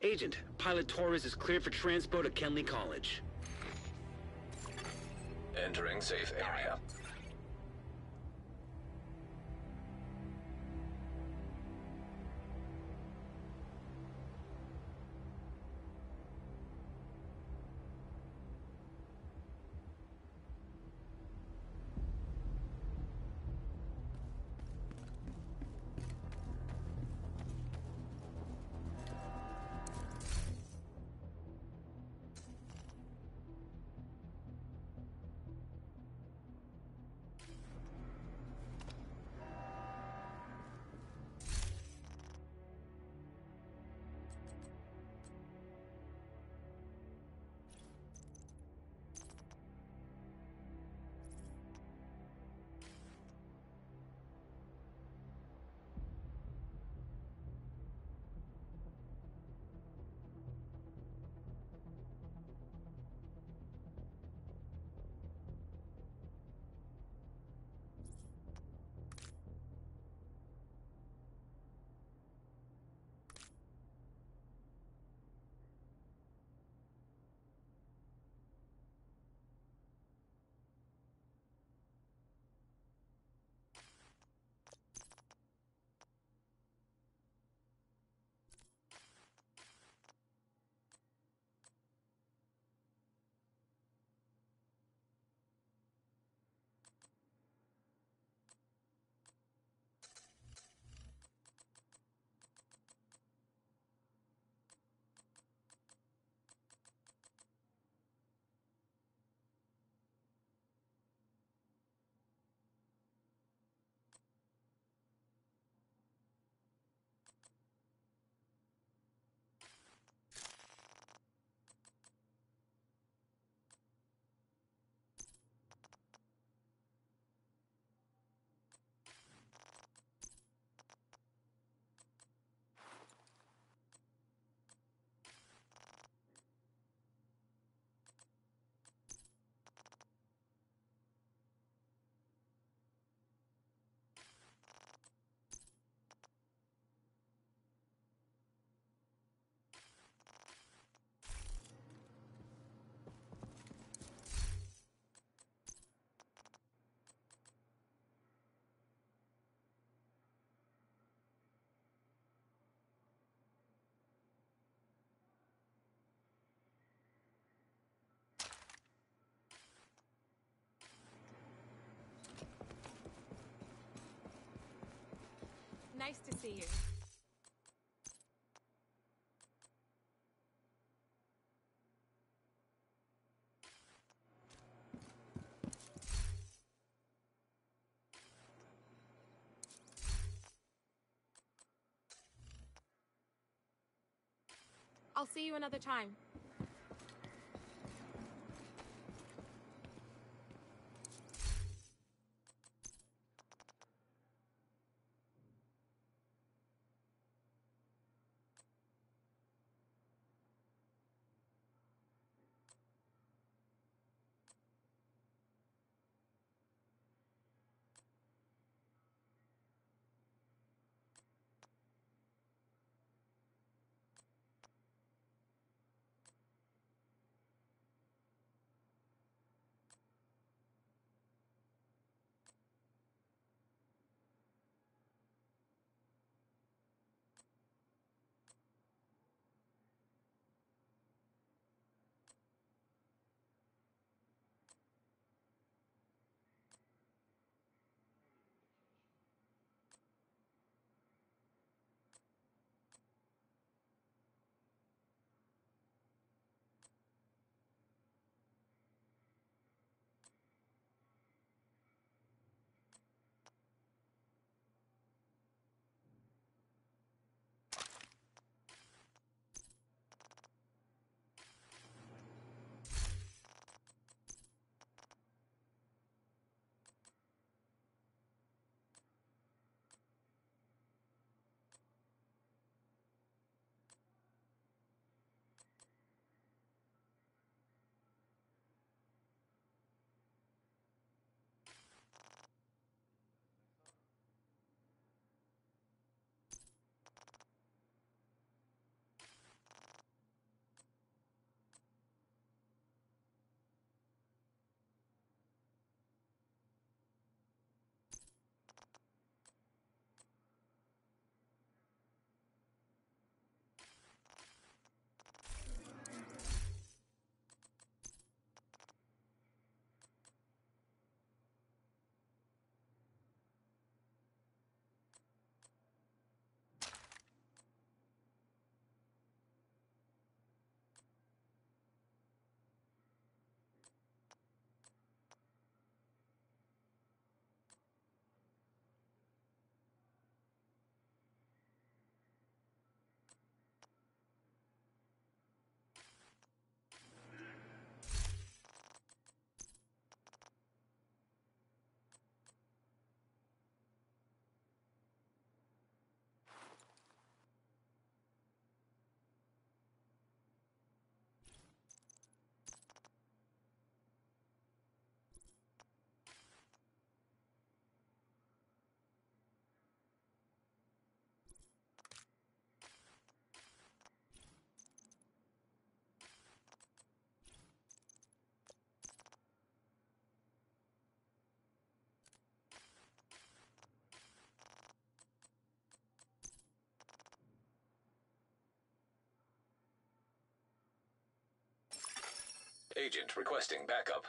Agent, Pilot Torres is cleared for transpo to Kenley College. Entering safe area. Nice to see you. I'll see you another time. Agent requesting backup.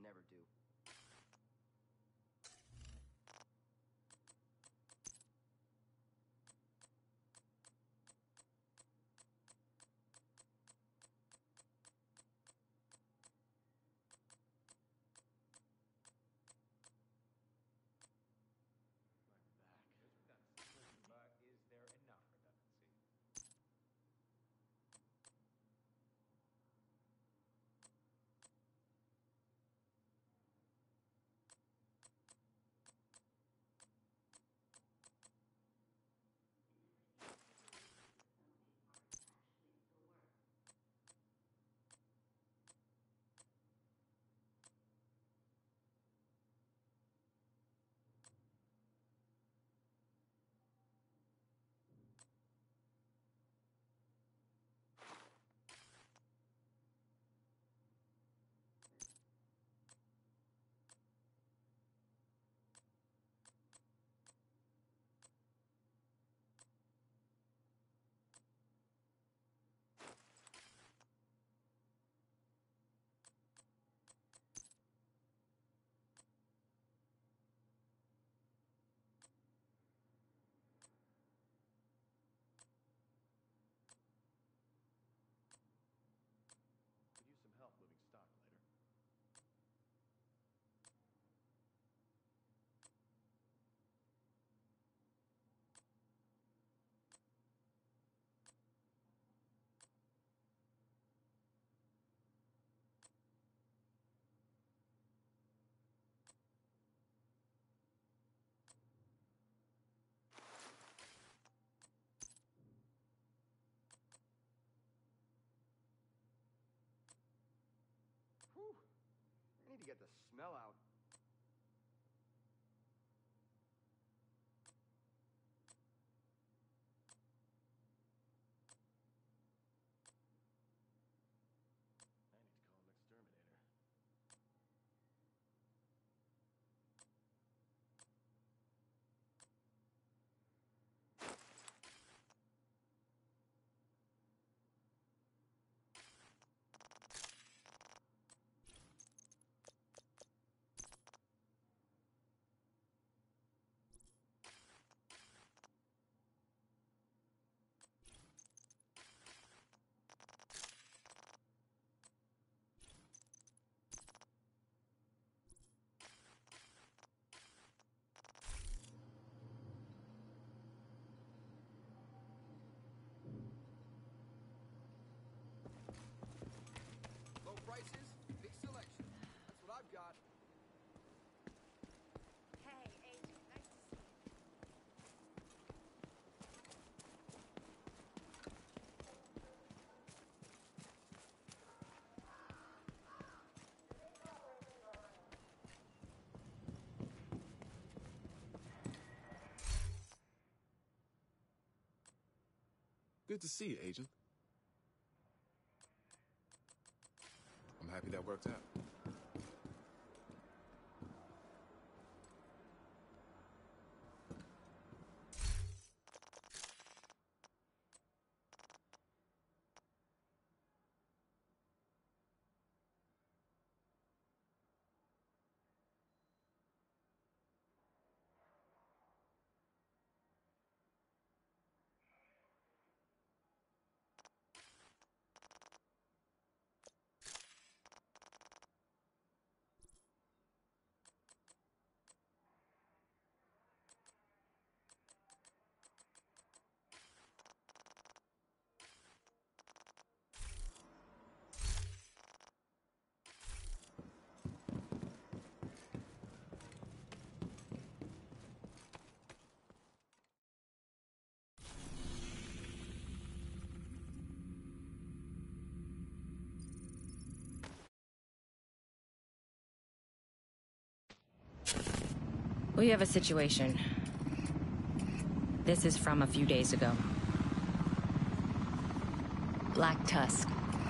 never do. But is there enough redundancy? Could use some help moving stock later. Whew. I need to get the smell out. I need to call an exterminator. Low prices, big selection. That's what I've got. Hey, Agent. Nice to see you. Good to see you, Agent. I'm happy that worked out. We have a situation. This is from a few days ago. Black Tusk.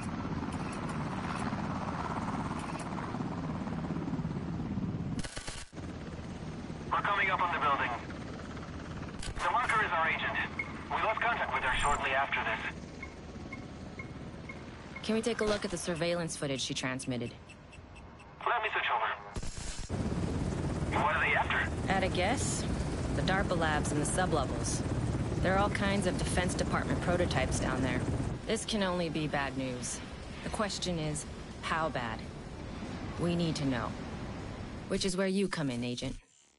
We're coming up on the building. The marker is our agent. We lost contact with her shortly after this. Can we take a look at the surveillance footage she transmitted? Let me switch over. What are they after? At a guess? The DARPA labs and the sublevels. There are all kinds of Defense Department prototypes down there. This can only be bad news. The question is, how bad? We need to know. Which is where you come in, Agent.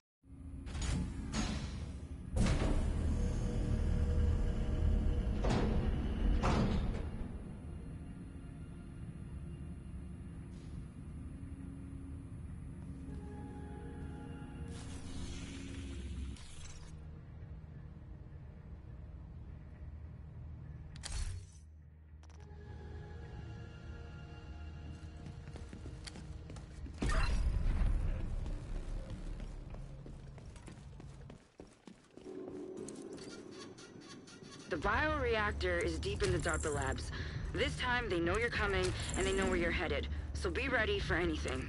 The bioreactor is deep in the DARPA labs. This time, they know you're coming, and they know where you're headed. So be ready for anything.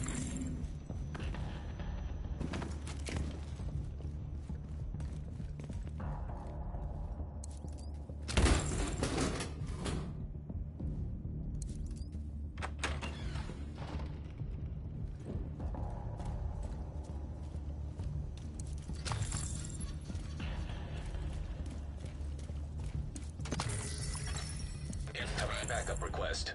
Incoming backup request.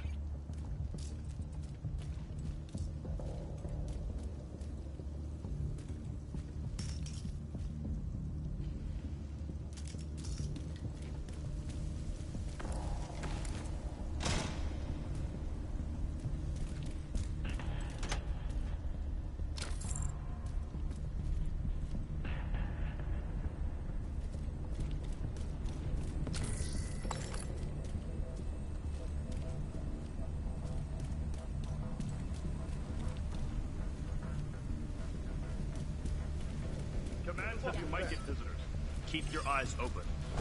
Command says you might get visitors. Keep your eyes open.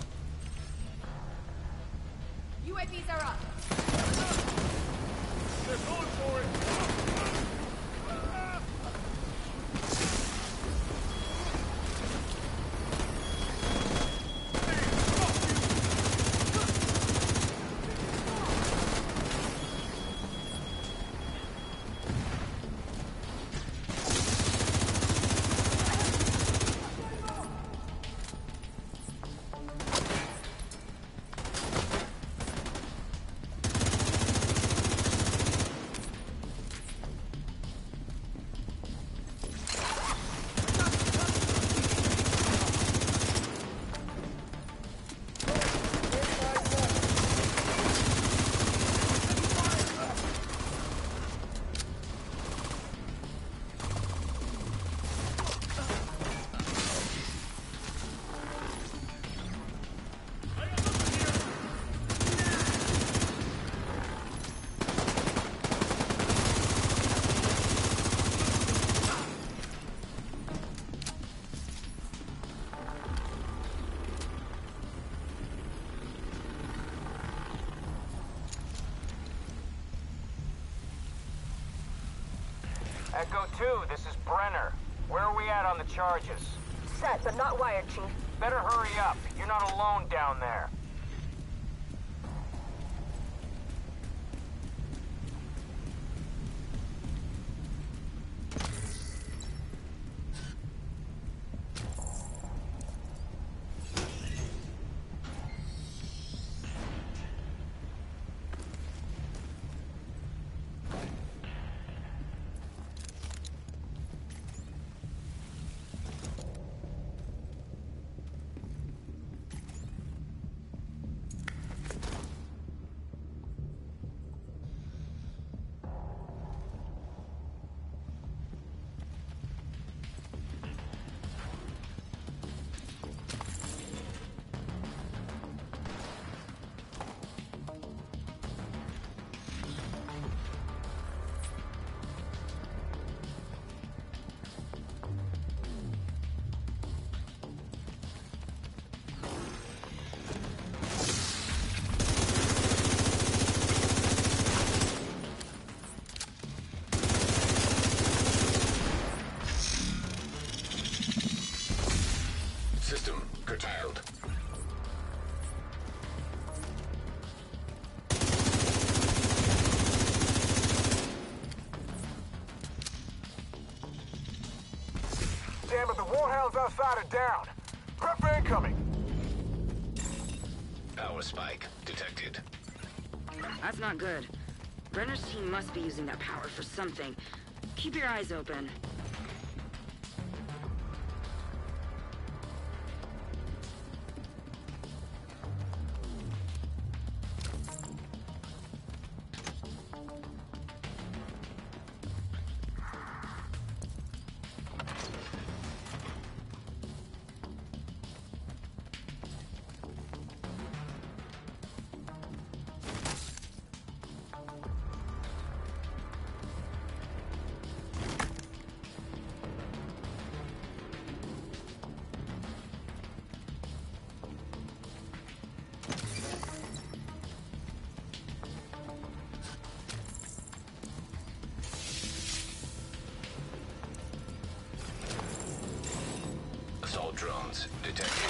UAVs are up. They're going for it! Echo 2, this is Brenner. Where are we at on the charges? Set, but not wired, Chief. Better hurry up. You're not alone down there. More hounds outside are down. Prep for incoming. Power spike detected. That's not good. Brenner's team must be using that power for something. Keep your eyes open. Assault drones detected.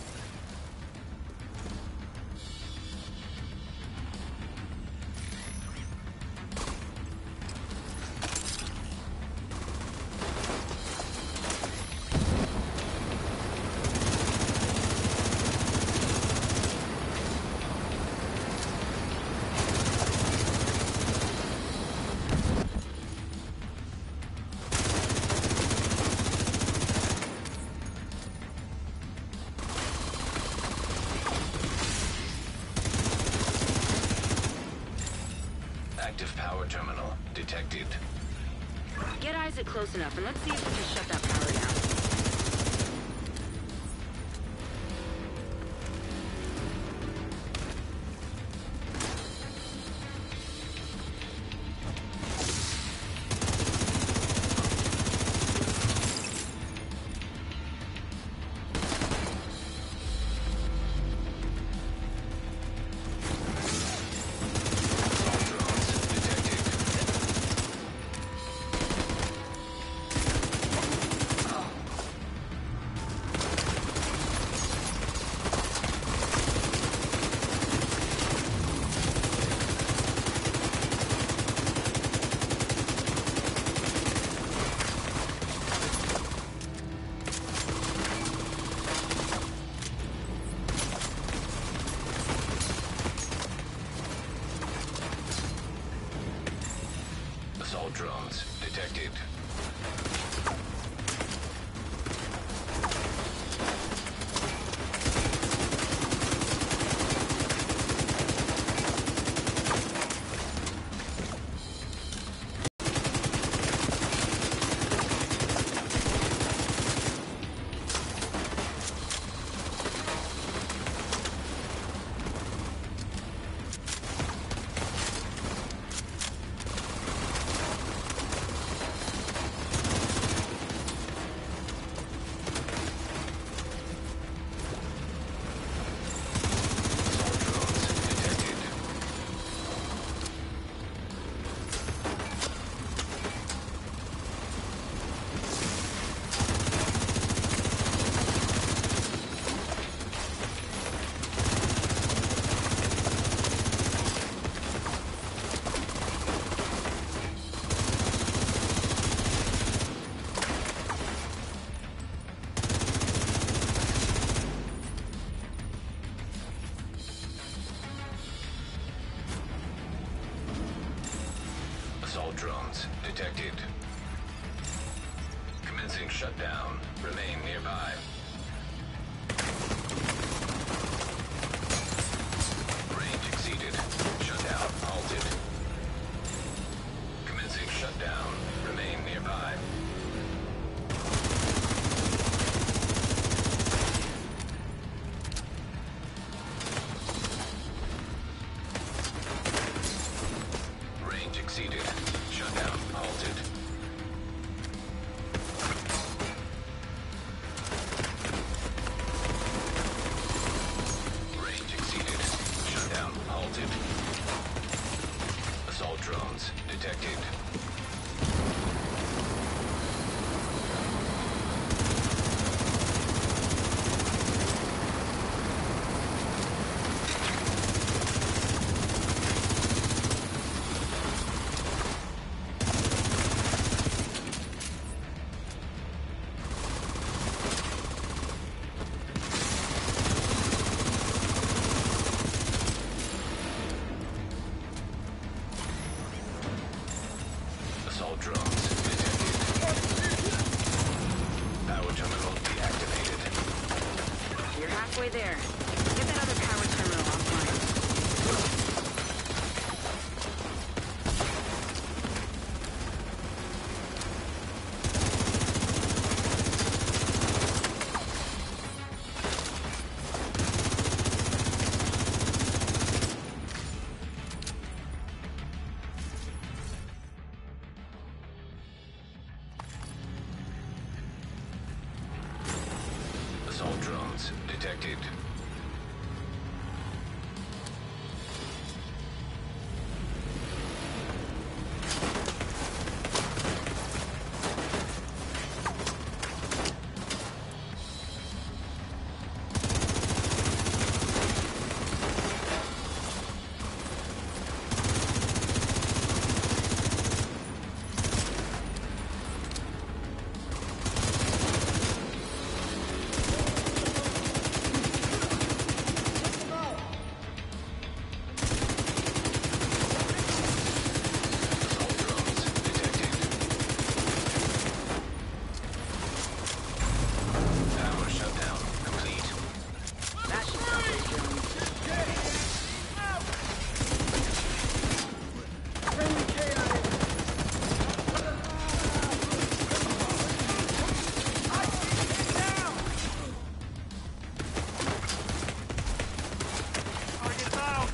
Active power terminal detected. Get Isaac close enough, and let's see if we can shut that power down. Assault drones detected. Assault drones detected. Commencing shutdown. Remain nearby. Range exceeded. Shutdown halted. Commencing shutdown. Remain nearby. Range exceeded. Shutdown halted. Range exceeded. Shutdown halted. Assault drones detected. there. Get that other power terminal offline. Assault drones detected. Power shutdown complete. That should stop those drones. Target down!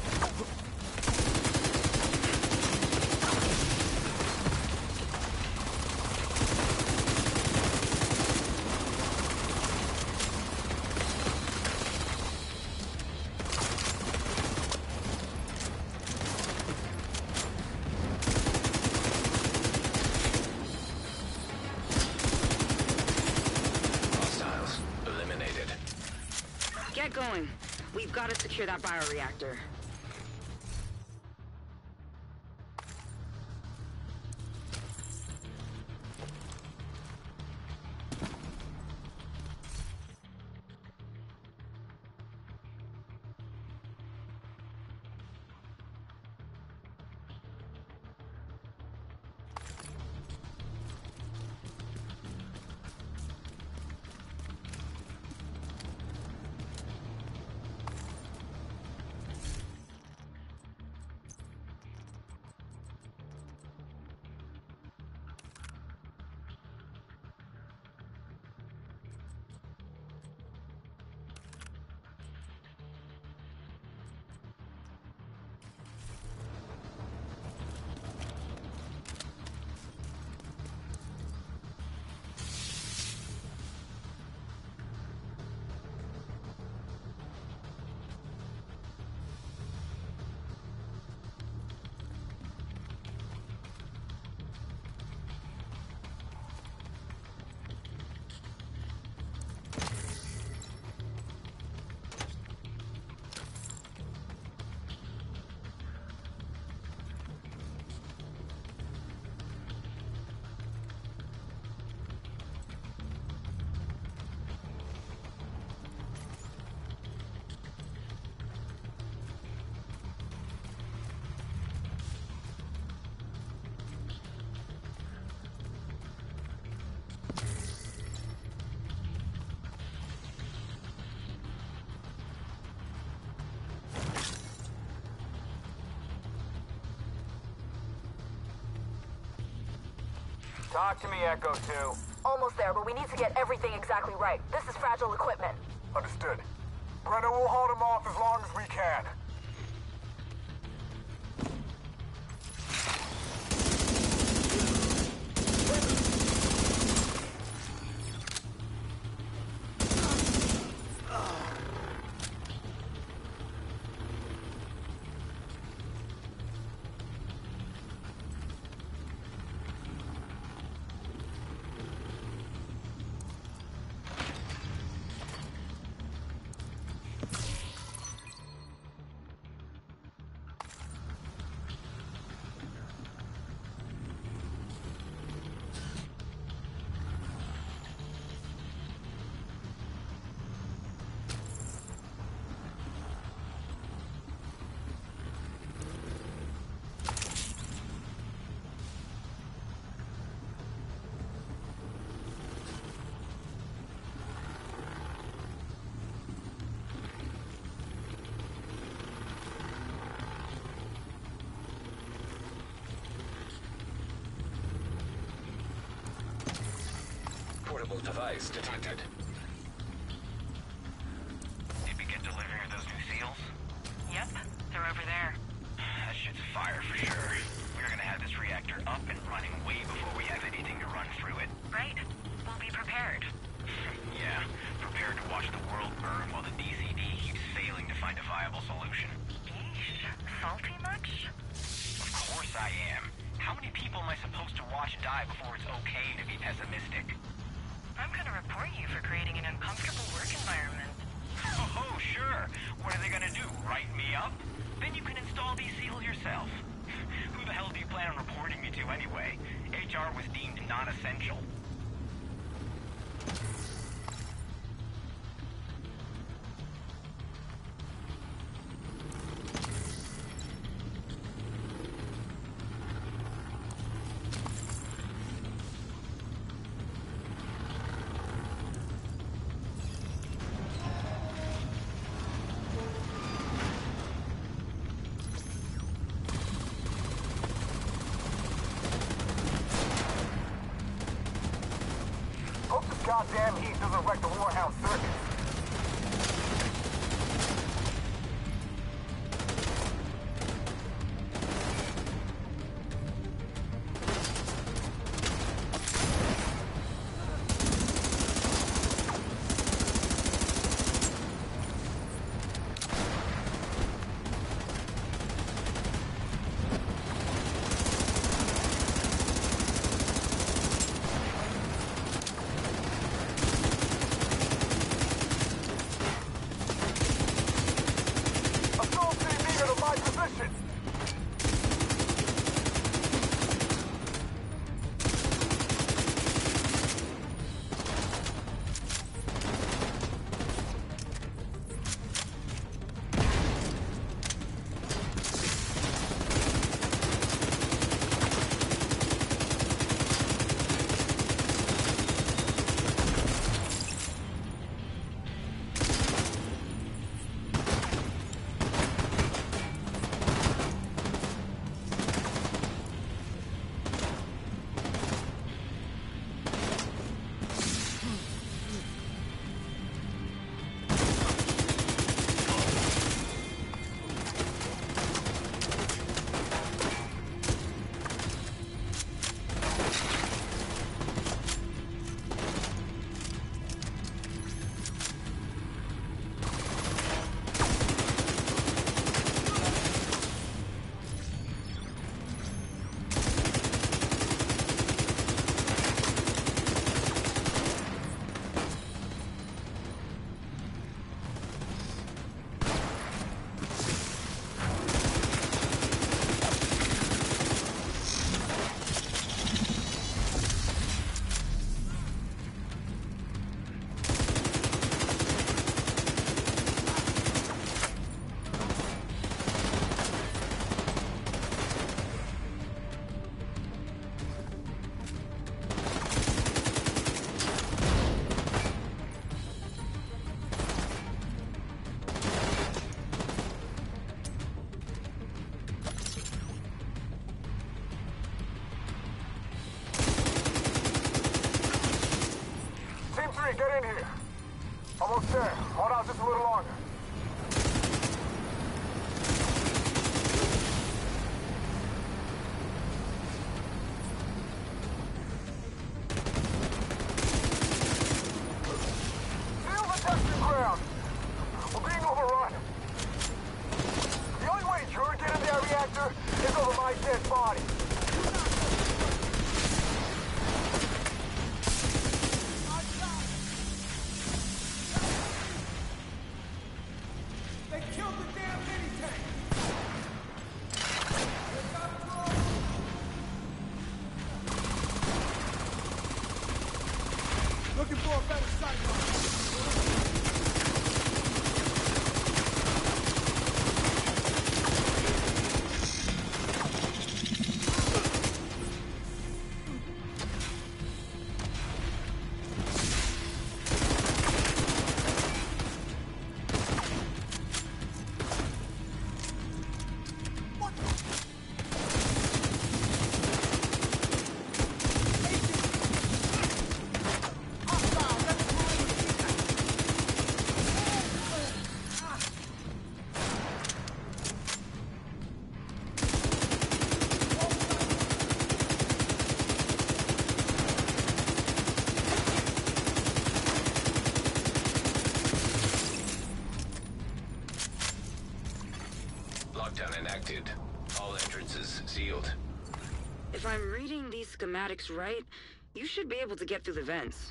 Hostiles eliminated. Get going. We've got to secure that bioreactor. Talk to me, Echo 2. Almost there, but we need to get everything exactly right. This is fragile equipment. Understood. Brenner will hold him off as long as we can. Portable device detected. Did we get delivery of those new seals? Yep, they're over there. That shit's fire for sure. We're gonna have this reactor up and running way before we have anything to run through it. Right? We'll be prepared. Yeah, prepared to watch the world burn while the DCD keeps sailing to find a viable solution. Yeesh, salty much? Of course I am. How many people am I supposed to watch die before it's okay to be pessimistic? I'm gonna report you for creating an uncomfortable work environment. Oh, sure. What are they gonna do, write me up? Then you can install these seals yourself. Who the hell do you plan on reporting me to anyway? HR was deemed non-essential. Goddamn heat doesn't wreck the Warhound circuit. Get in here. Almost there. Hold out just a little longer. Seal the testing ground. We're being overrun. The only way you're getting in that reactor is over my dead body. Looking for a better sight line. Lockdown enacted. All entrances sealed. If I'm reading these schematics right, you should be able to get through the vents.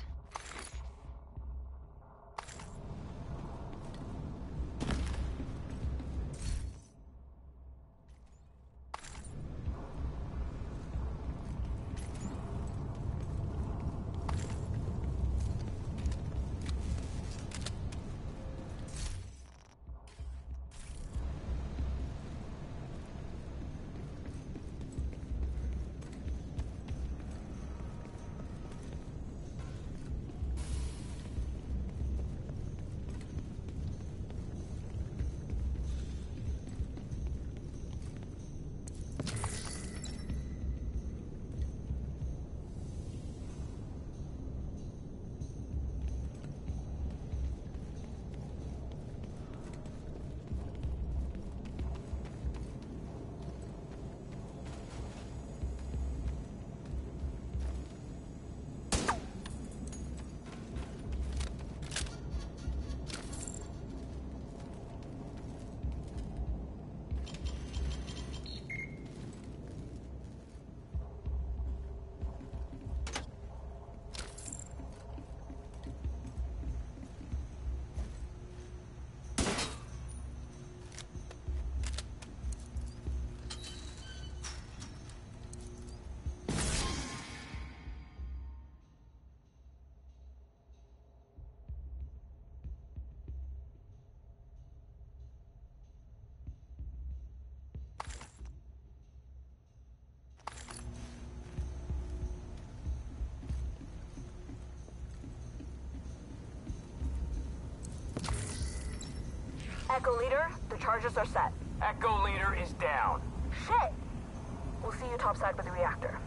Echo Leader, the charges are set. Echo Leader is down. Shit! We'll see you topside with the reactor.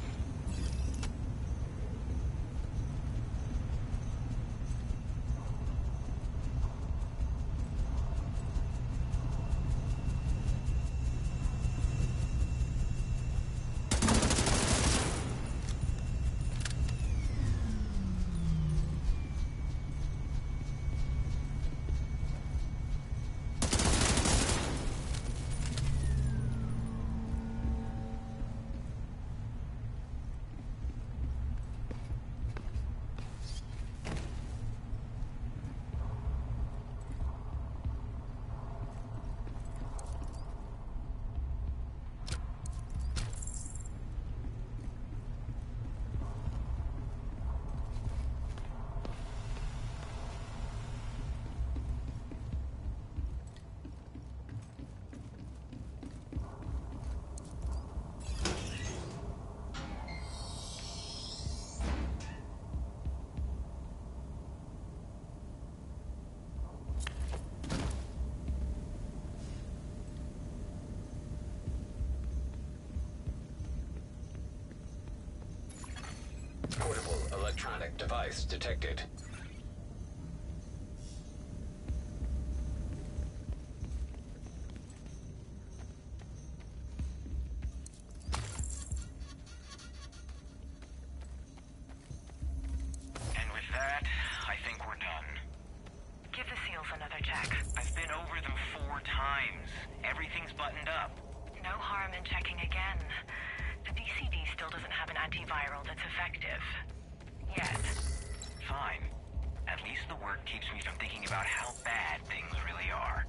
Portable electronic device detected. And with that, I think we're done. Give the seals another check. I've been over them 4 times. Everything's buttoned up. No harm in checking again. The DCD still doesn't have an antiviral that's effective. Yet. Fine. At least the work keeps me from thinking about how bad things really are.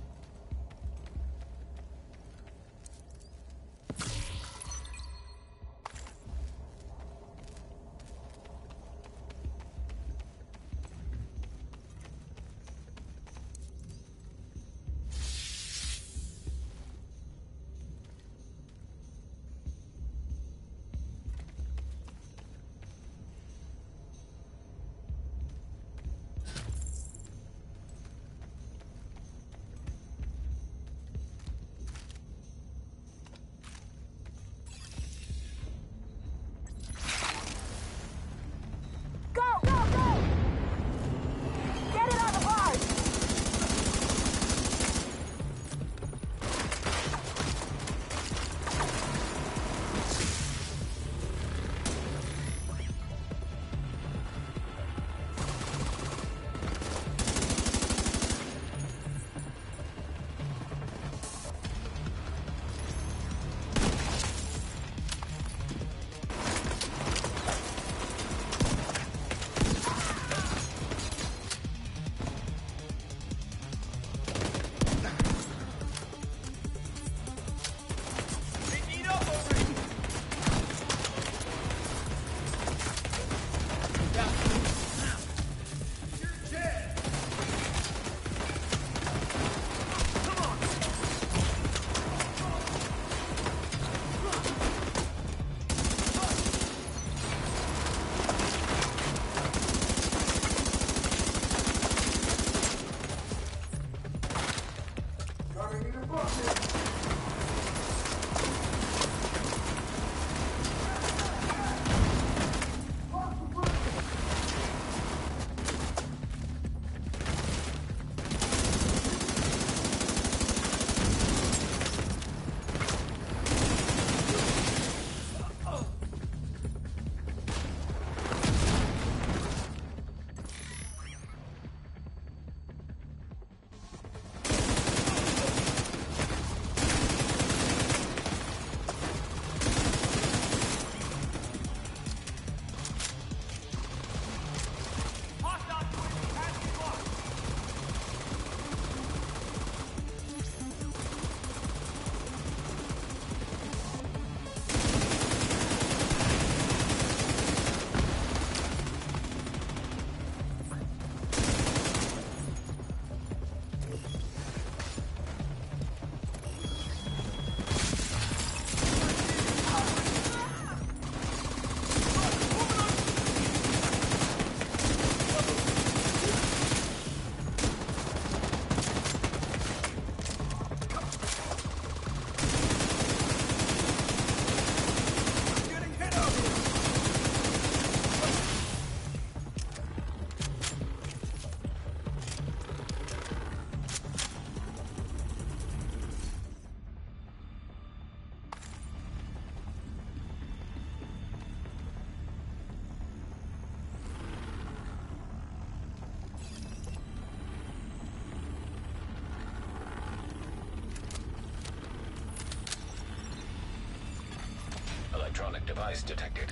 Device detected.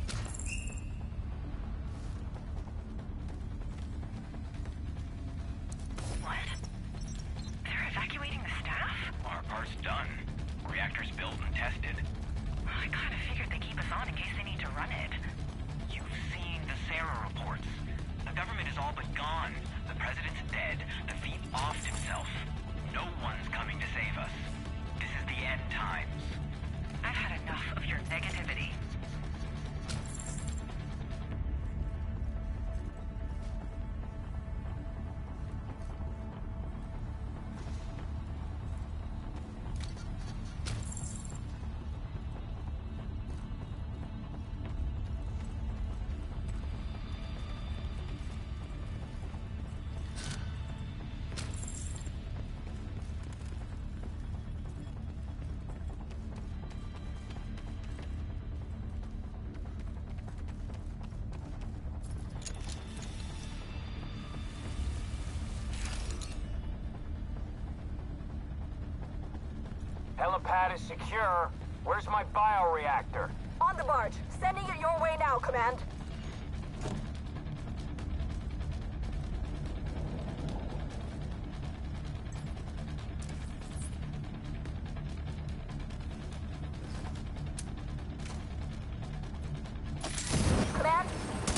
What? They're evacuating the staff? Our part's done. Reactor's built and tested. I kind of figured they keep us on in case they need to run it. You've seen the Sarah reports. The government is all but gone. The president's dead. The thief offed himself. No one's coming to save us. This is the end times. I've had enough of your negativity. Helipad is secure. Where's my bioreactor? On the barge. Sending it your way now, Command. Command?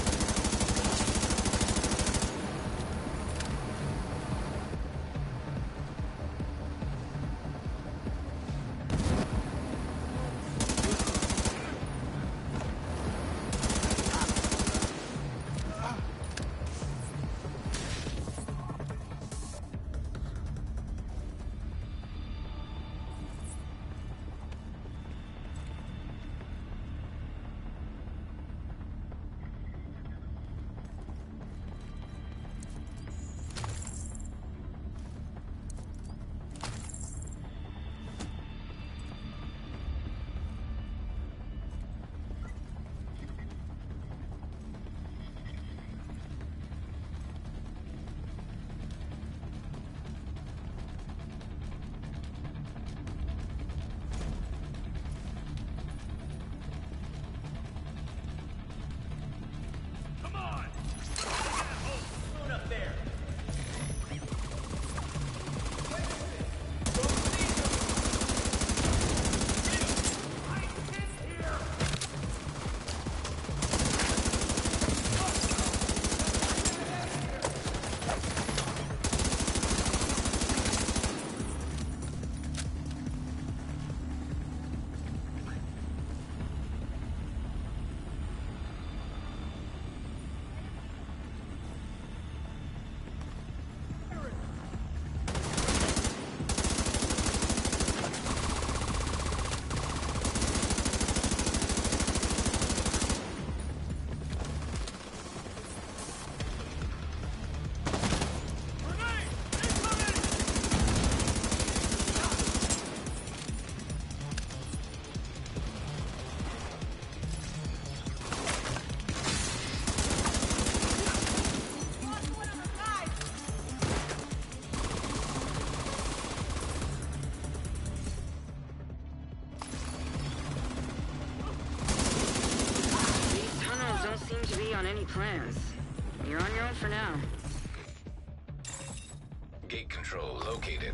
Any plans? You're on your own for now. Gate control located.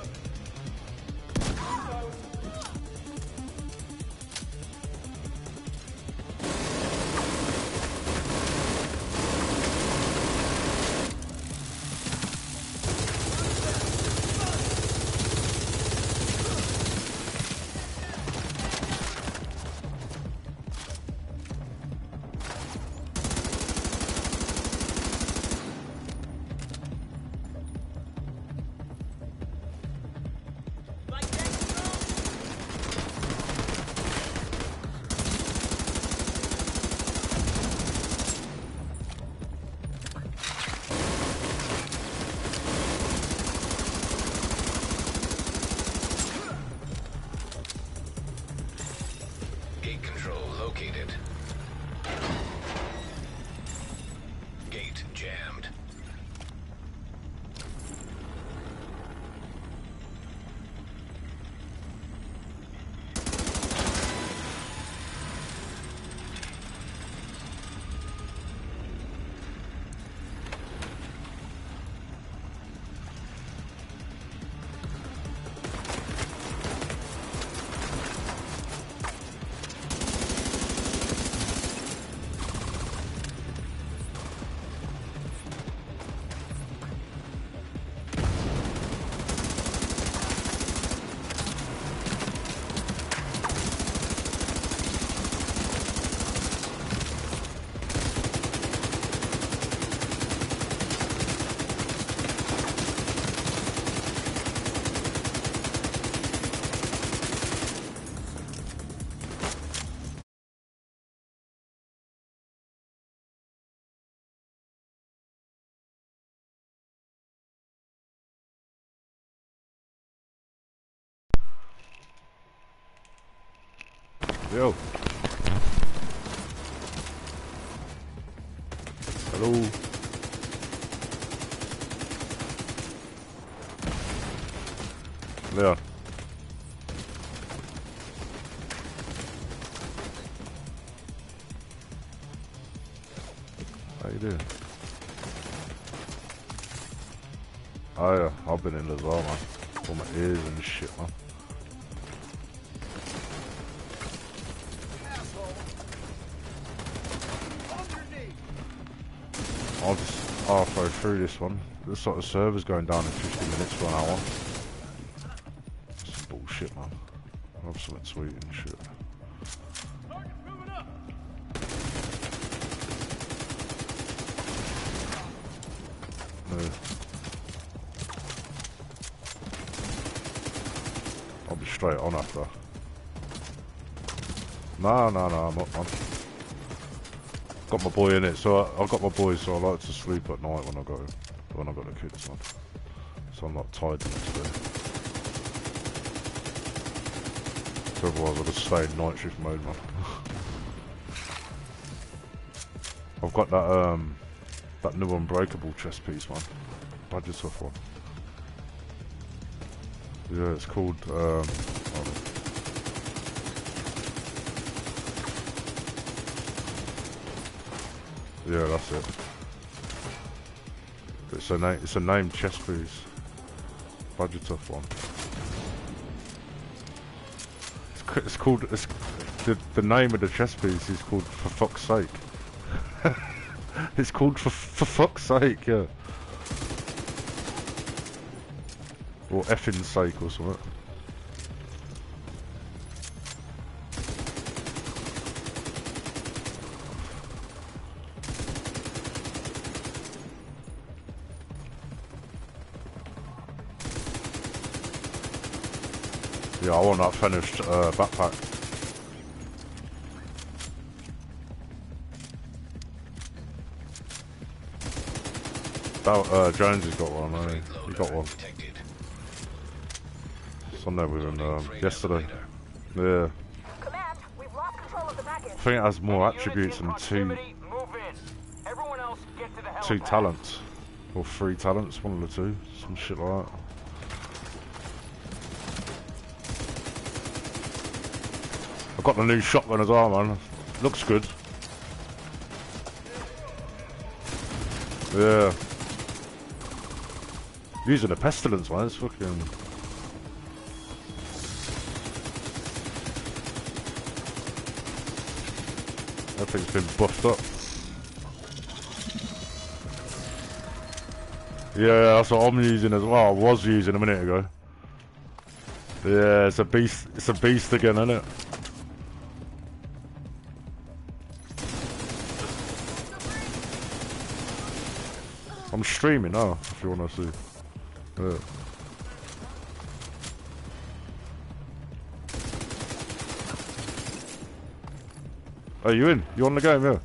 Gate control located. Gate jammed. Yo. Hello. Leon. How you doing? Oh yeah, I've been in as well, man. All my ears and shit, man. I'll just halfway through this one. Looks like the server's going down in 50 minutes for an hour. That's bullshit, man. I'll have something sweet and shit. No. I'll be straight on after. No, I'm up, man. Got my boy in it, so I've got my boys, so I like to sleep at night when I got the kids on. So I'm not tired the next day. So otherwise I'll just stay in night shift mode, man. I've got that new unbreakable chest piece, man. Badger tough one. Yeah, it's called yeah, that's it. It's a named chest piece. Badger tough one. It's called. The name of the chest piece is called For Fuck's Sake. It's called for fuck's sake, yeah. Or effing sake or something. Yeah, I want that finished backpack. Jones has got one, I mean, he got one. It's on there with him yesterday. Yeah. Command, we've lost control of the package. I think it has more attributes than two talents. Or 3 talents, one of the 2. Some shit like that. I've got the new shotgun as well, man. Looks good. Yeah. Using a pestilence, man. It's fucking That thing's been buffed up. Yeah, that's what I'm using as well. I was using a minute ago. Yeah, it's a beast. It's a beast again, isn't it? I'm streaming now, if you want to see. Yeah. Are you in? You on the game, yeah?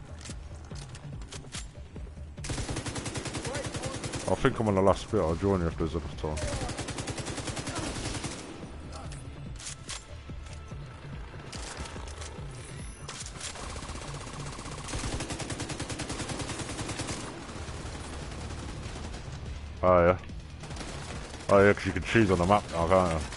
I think I'm on the last bit. I'll join you if there's enough time. Oh yeah. Oh yeah, because you can choose on the map now, can't you?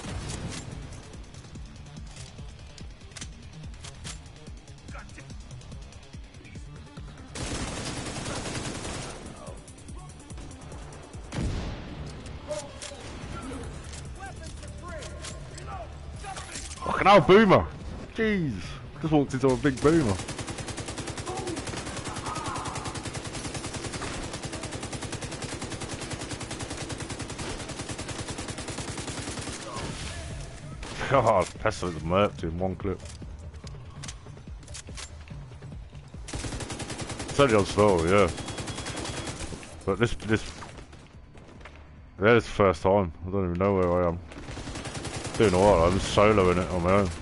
Fucking hell, boomer! Jeez, just walked into a big boomer. God, Pestilence murked in one clip. It's only on slow, yeah. But this yeah, it's the first time. I don't even know where I am. Doing alright, I'm soloing it on my own.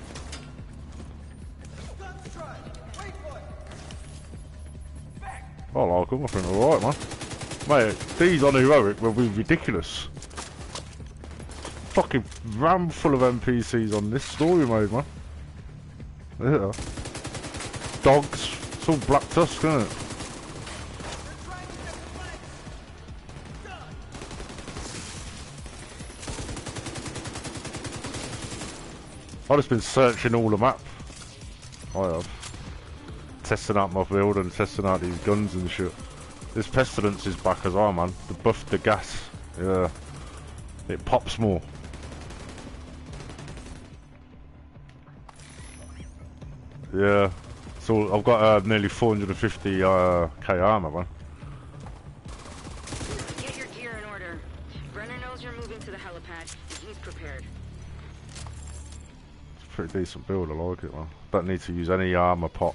I like them, I think they're alright, man. Mate, these on heroic will be ridiculous. Fucking ram full of NPCs on this story mode, man. Yeah. Dogs. It's all Black Tusk, isn't it? I've just been searching all the map. I have. Testing out my build and testing out these guns and shit. This Pestilence is back as well, man. The buff, the gas. Yeah. It pops more. Yeah, so I've got nearly 450 K armor, man. Get your gear in order. Brenner knows you're moving to the helipad, and he's prepared. It's a pretty decent build, I like it, man. Don't need to use any armor pop.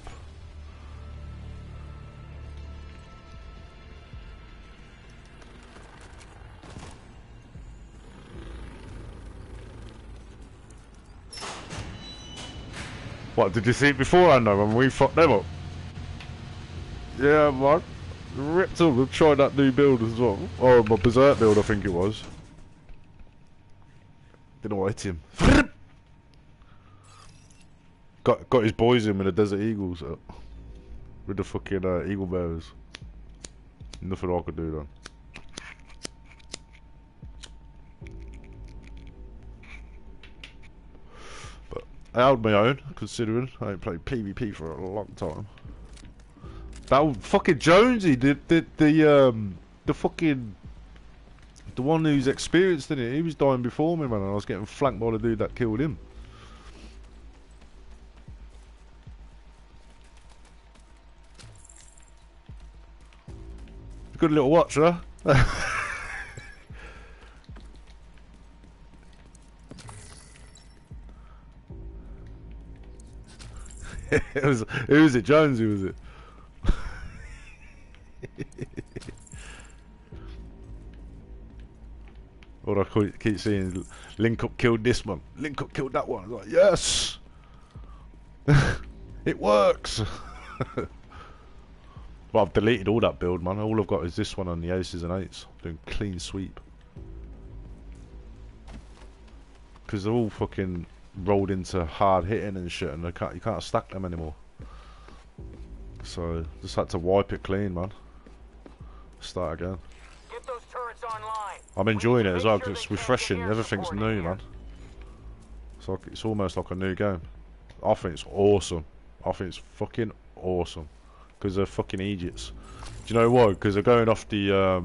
What, did you see it beforehand though when we fucked them up? Yeah, man. Ripped up. We've tried that new build as well. Oh, my Berserk build, I think it was. Didn't want to hit him. Got his boys in with the Desert Eagles. With the fucking Eagle Bearers. Nothing I could do then. I held my own, considering I ain't played PvP for a long time. That old fucking Jonesy, the fucking, the one who's experienced in it, he was dying before me, man, and I was getting flanked by the dude that killed him. Good little watch, huh? Who was it? Jonesy, was it? Or I keep seeing Link Up killed this one, Link Up killed that one. I was like, yes! It works! But I've deleted all that build, man. All I've got is this one on the aces and eights. Doing clean sweep. Because they're all fucking rolled into hard hitting and shit, and you can't stack them anymore. So just had to wipe it clean, man. Start again. Get those turrets online. I'm enjoying it as well because it's refreshing. Everything's new, man. So it's almost like a new game. I think it's awesome. I think it's fucking awesome because they're fucking idiots. Do you know why? Because they're going off the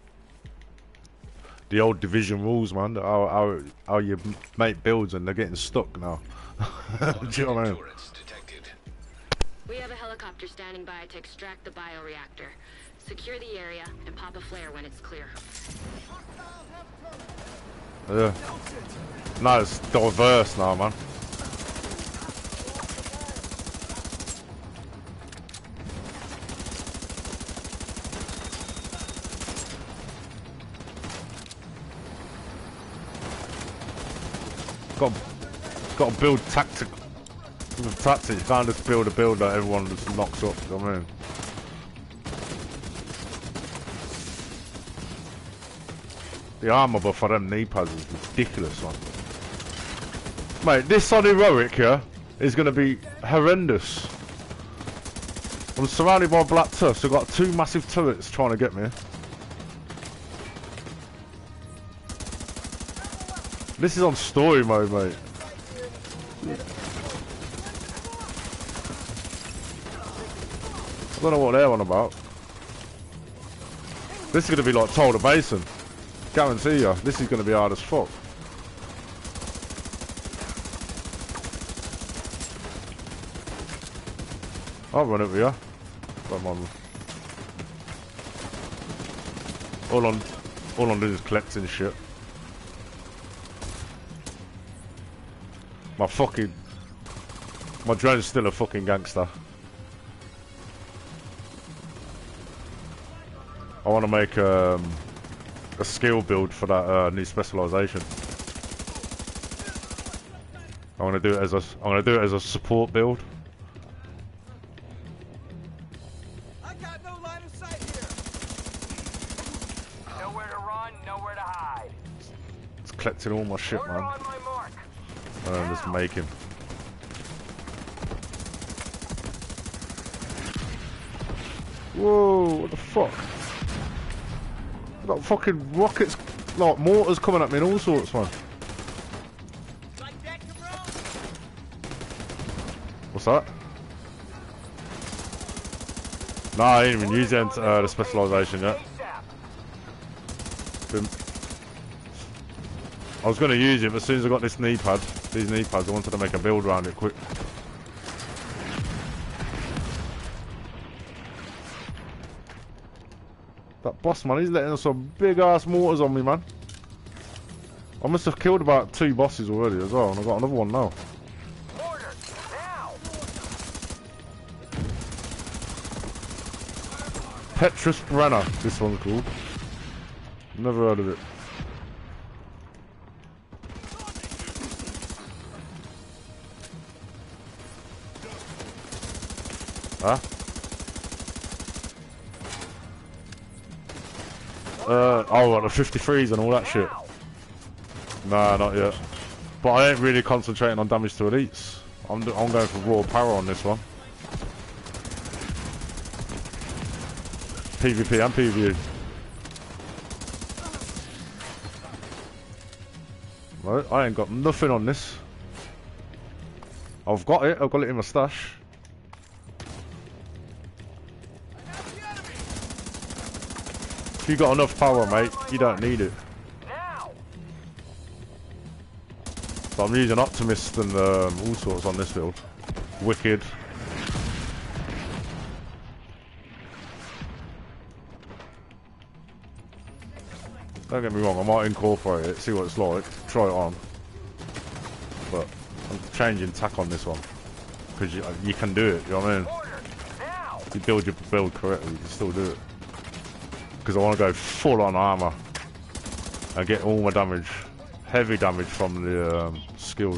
old Division rules, man. How you make builds and they're getting stuck now. Do you know what I mean? We have a helicopter standing by to extract the bioreactor. Secure the area and pop a flare when it's clear. Yeah. No, it's diverse now, man. Got to build tactic. With tactics, you can't just build a build that everyone just knocks up. You know what I mean? The armor buff for them knee pads is ridiculous, man. Mate, this on heroic here is going to be horrendous. I'm surrounded by black tuffs. I've got 2 massive turrets trying to get me. This is on story mode, mate. I don't know what they're on about. This is going to be like Tulda Basin. Guarantee you, this is going to be hard as fuck. I'll run it with you. Come on. All I'm doing is collecting shit. My drone's still a fucking gangster. I want to make a skill build for that new specialization. I'm gonna do it as a support build. I got no line of sight here. Nowhere to run, nowhere to hide. It's collecting all my shit, man. And I'm just making. Whoa! What the fuck? I've got fucking rockets, like mortars coming at me and all sorts, man. What's that? Nah, I ain't even using the specialization yet. I was going to use it, but as soon as I got these knee pads, I wanted to make a build around it quick. That boss, man, he's letting some big ass mortars on me, man. I must have killed about 2 bosses already as well, and I've got another one now. Petrus Brenner, this one's called. Never heard of it. Huh? Oh, what, the 53s and all that shit? Nah, not yet. But I ain't really concentrating on damage to elites. I'm going for raw power on this one. PvP and PvE. Right, I ain't got nothing on this. I've got it in my stash. If you got enough power, mate, you don't need it. But I'm using Optimist and all sorts on this build. Wicked. Don't get me wrong, I might incorporate it, see what it's like, try it on. But I'm changing tack on this one. Because you can do it, you know what I mean? If you build your build correctly, you can still do it. Because I want to go full on armor and get all my damage, heavy damage from the skills.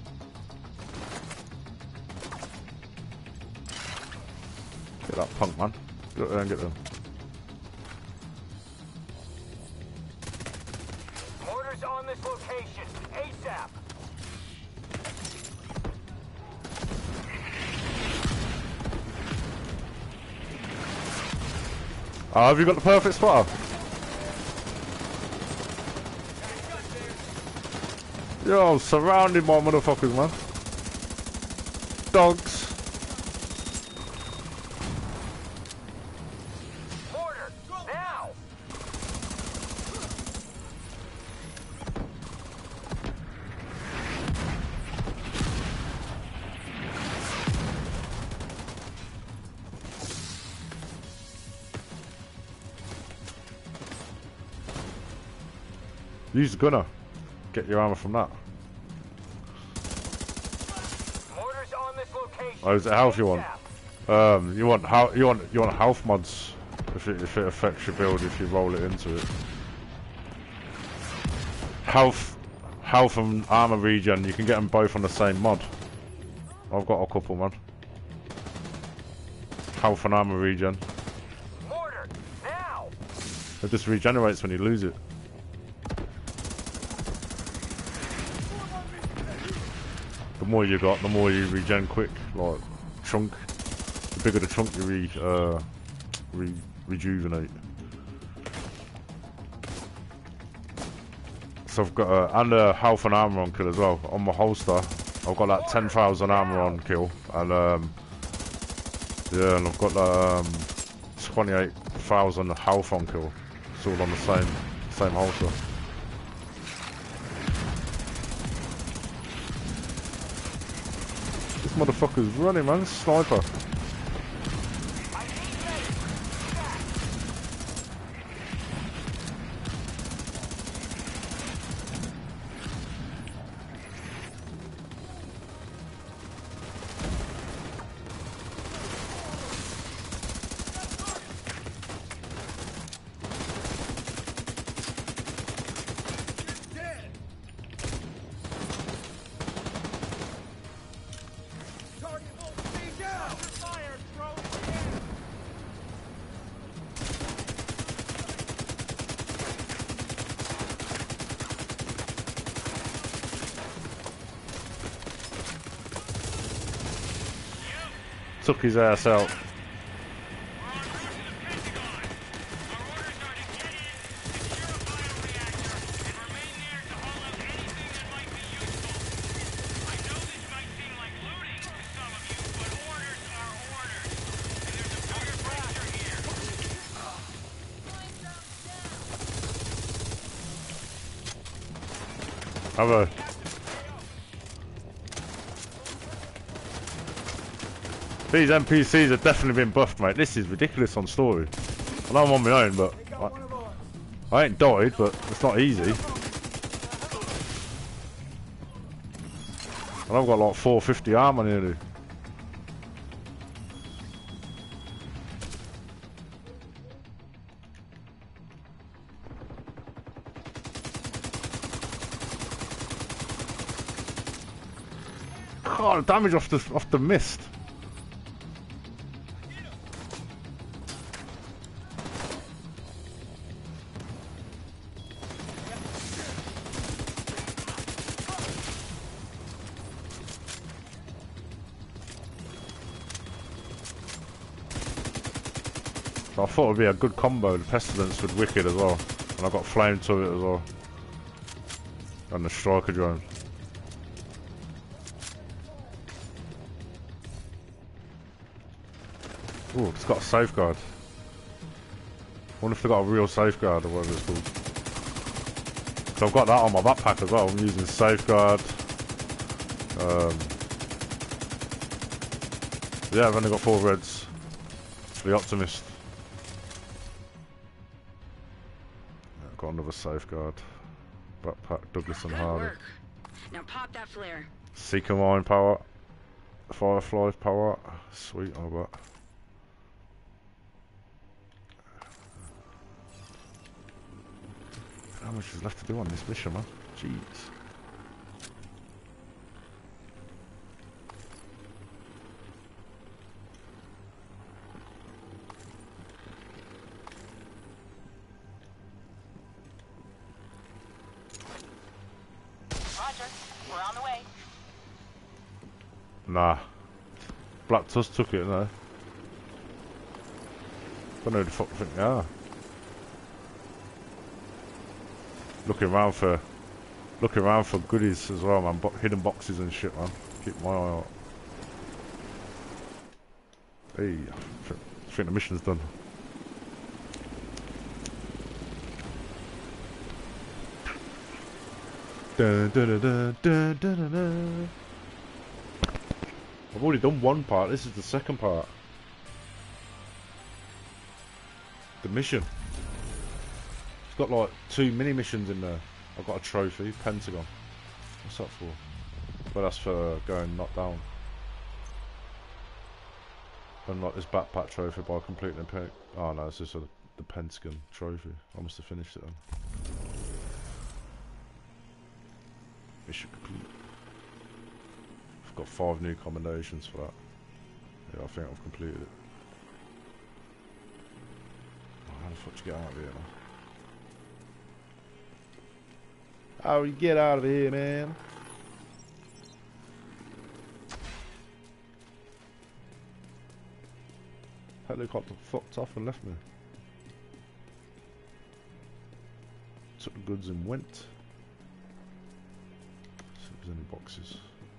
Get that punk, man. Get there and get them. Mortars on this location, ASAP. Have you got the perfect spotter? Yo, I'm surrounded by motherfuckers, man. Dogs. Mortar, now! Use the gunner. Get your armor from that. Mortars on this location. Oh, is it health you want? You want health mods if it affects your build if you roll it into it. Health and armor regen, you can get them both on the same mod. I've got a couple, man. Health and armor regen. Mortar, now! It just regenerates when you lose it. The more you got, the more you regen quick. Like chunk, the bigger the chunk you rejuvenate. So I've got and a health and armor on kill as well. On my holster, I've got like 10,000 armor on kill, and yeah, and I've got 28,000 health on kill. It's all on the same holster. This motherfucker's running, man. Sniper. Took his ass out. Have a These NPCs have definitely been buffed, mate. This is ridiculous on story. I know I'm on my own, but I ain't died, but it's not easy. And I've got like 450 armor nearly. God, the damage off the mist. I thought it would be a good combo, the Pestilence with Wicked as well. And I've got Flame to it as well. And the Striker drone. Ooh, it's got a safeguard. I wonder if they've got a real safeguard or whatever it's called. So I've got that on my backpack as well. I'm using safeguard. Yeah, I've only got 4 reds. The Optimist. Got another safeguard. Backpack, Douglas and Harley. Now pop that flare. Seeker Mine power. Firefly power. Sweet, I bet. How much is left to do on this mission, man? Jeez. Roger, we're on the way. Nah. Black Tusk took it, no. Don't know who the fuck I think they are. Looking around for goodies as well, man. Hidden boxes and shit, man. Keep my eye out. Hey, I think the mission's done. Dun, dun, dun, dun, dun, dun, dun. I've already done one part. This is the second part. The mission. It's got like 2 mini missions in there. I've got a trophy, Pentagon. What's that for? Well, that's for going knocked down. Unlock this backpack trophy by completing the oh no, it's just the Pentagon trophy. I must have finished it then. Mission complete. I've got 5 new commendations for that. Yeah, I think I've completed it. Oh, how the fuck do you get out of here now? How do you get out of here, man? Helicopter fucked off and left me. Took the goods and went. See if there's any boxes.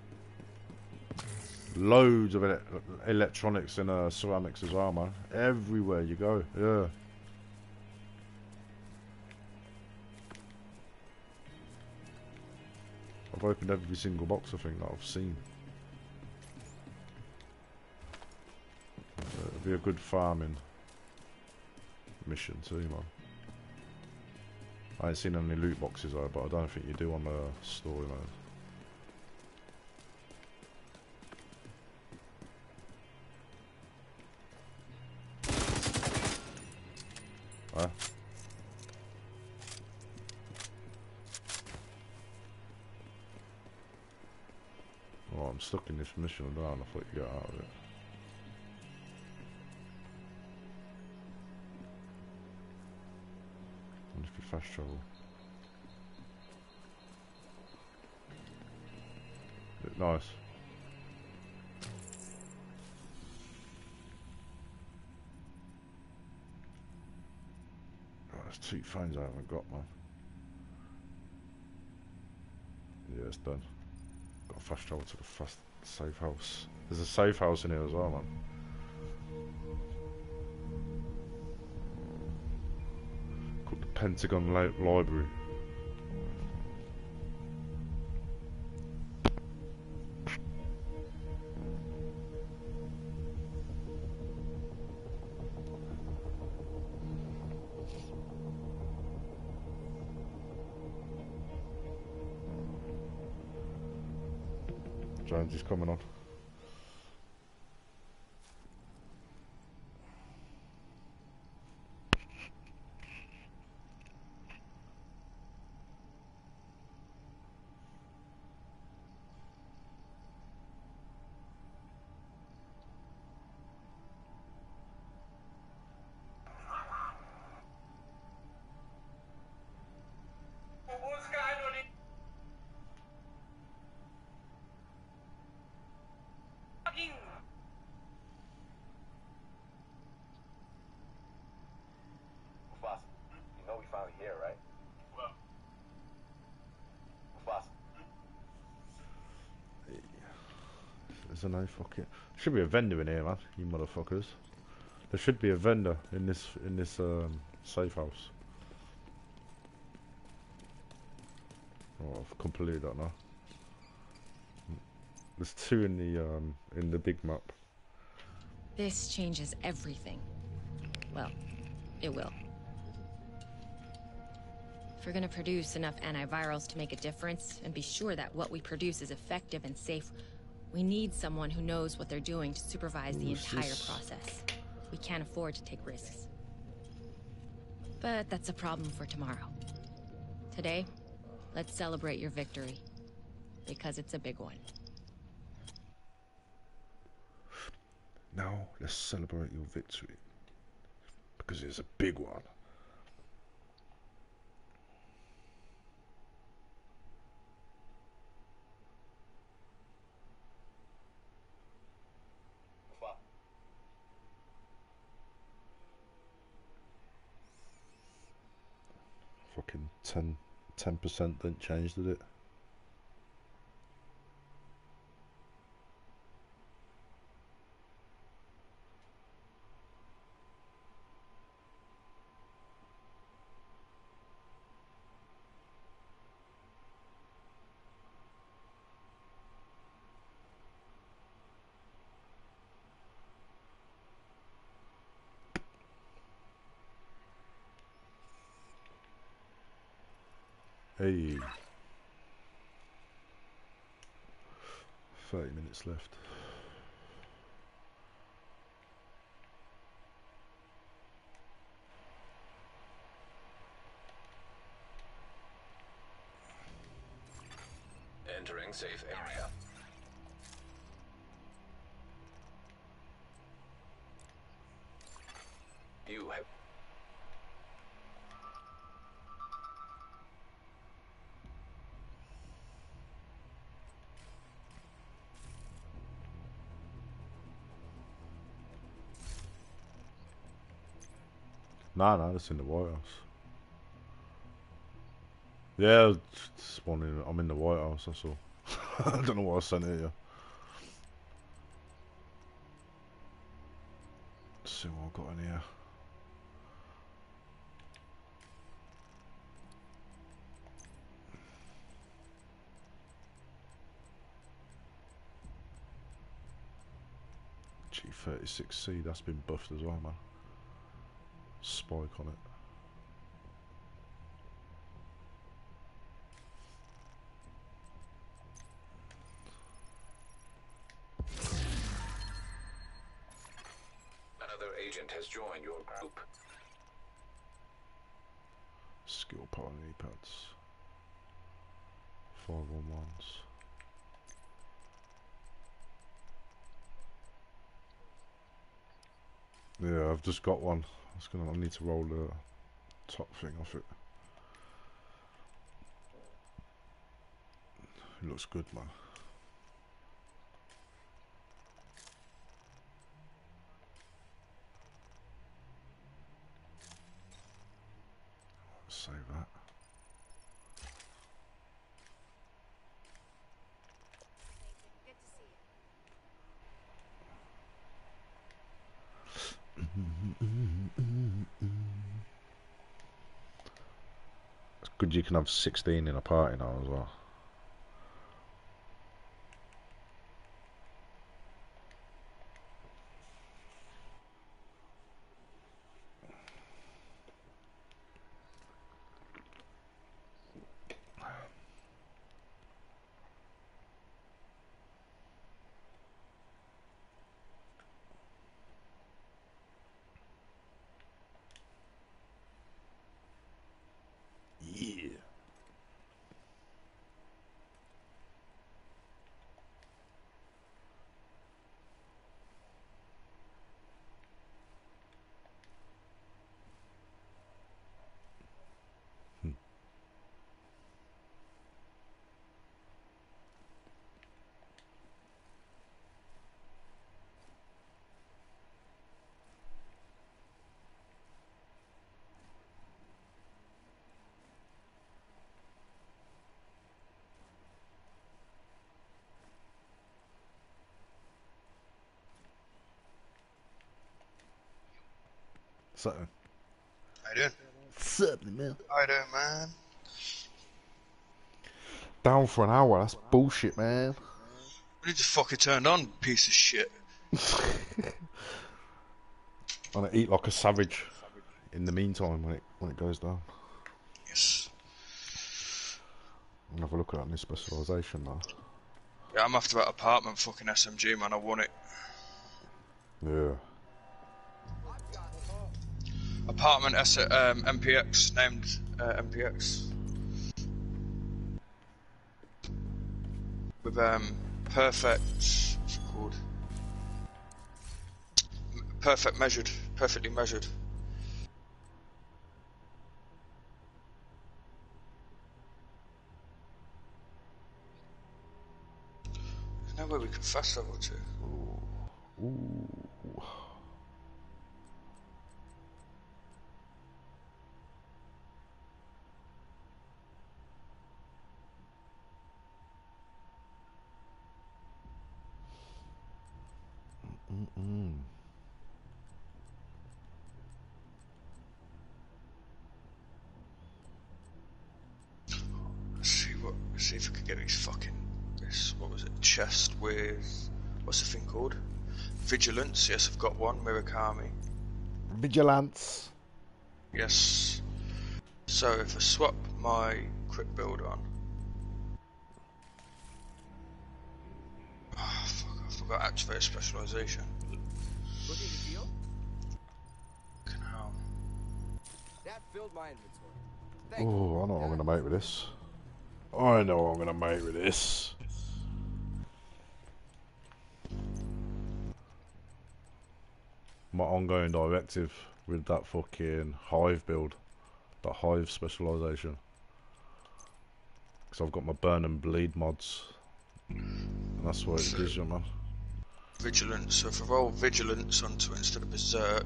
Loads of electronics and ceramics as well, man. Everywhere you go, yeah. I've opened every single box I think that I've seen. It'll be a good farming mission too, man. I ain't seen any loot boxes though, but I don't think you do on the story mode. Huh? Oh, I'm stuck in this mission. I don't know if I can get out of it. Wonder if you fast travel. Look nice. Oh, there's 2 phones I haven't got, man. Yeah, it's done. Got to fast travel to the fast safe house. There's a safe house in here as well, man. Called the Pentagon Library. Jones is coming on. There's no fucking. Should be a vendor in here, man. You motherfuckers. There should be a vendor in this safe house. Oh, I've completed that now. There's 2 in the big map. This changes everything. Well, it will. If we're gonna produce enough antivirals to make a difference and be sure that what we produce is effective and safe, we need someone who knows what they're doing to supervise the entire process. We can't afford to take risks. But that's a problem for tomorrow. Today, let's celebrate your victory. Because it's a big one. Now, let's celebrate your victory. Because it's a big one. Fucking 10% didn't change, did it? Hey. 30 minutes left. Entering safe area. You have... Nah, that's in the White House. Yeah, I'm in the White House, that's all. I don't know what I sent it here. Let's see what I've got in here. G36C, that's been buffed as well, man. Spike on it. Another agent has joined your group. Skill part knee pads. 5-on-1s. Yeah, I've just got one. I need to roll the top thing off it. It looks good, man. Save that. It's good you can have 16 in a party now as well. Something. How you doing? Something, man. How you doing, man? Down for an hour, that's bullshit, man. We need to fucking turned on, piece of shit. I'm gonna eat like a savage in the meantime when it goes down. Yes. I'm gonna have a look at that new specialisation now. Yeah, I'm after that apartment fucking SMG, man. I want it. Yeah. Apartment MPX, named MPX. With perfect, what's it called? Perfectly measured. There's no way we can fast travel to. Ooh. Let's see if we can get this, what was it, chest with, what's the thing called? Vigilance, yes, I've got one, Murakami. Vigilance. Yes. So if I swap my quick build on. Oh, fuck, I forgot to activate specialization. Looking to deal? Fucking hell. That filled my inventory. Oh, I know what I'm gonna make with this. I know what I'm gonna make with this. My ongoing directive with that fucking hive build, that hive specialization. Because I've got my burn and bleed mods. And that's what it gives you, man. Vigilance, so if I roll vigilance onto it instead of berserk,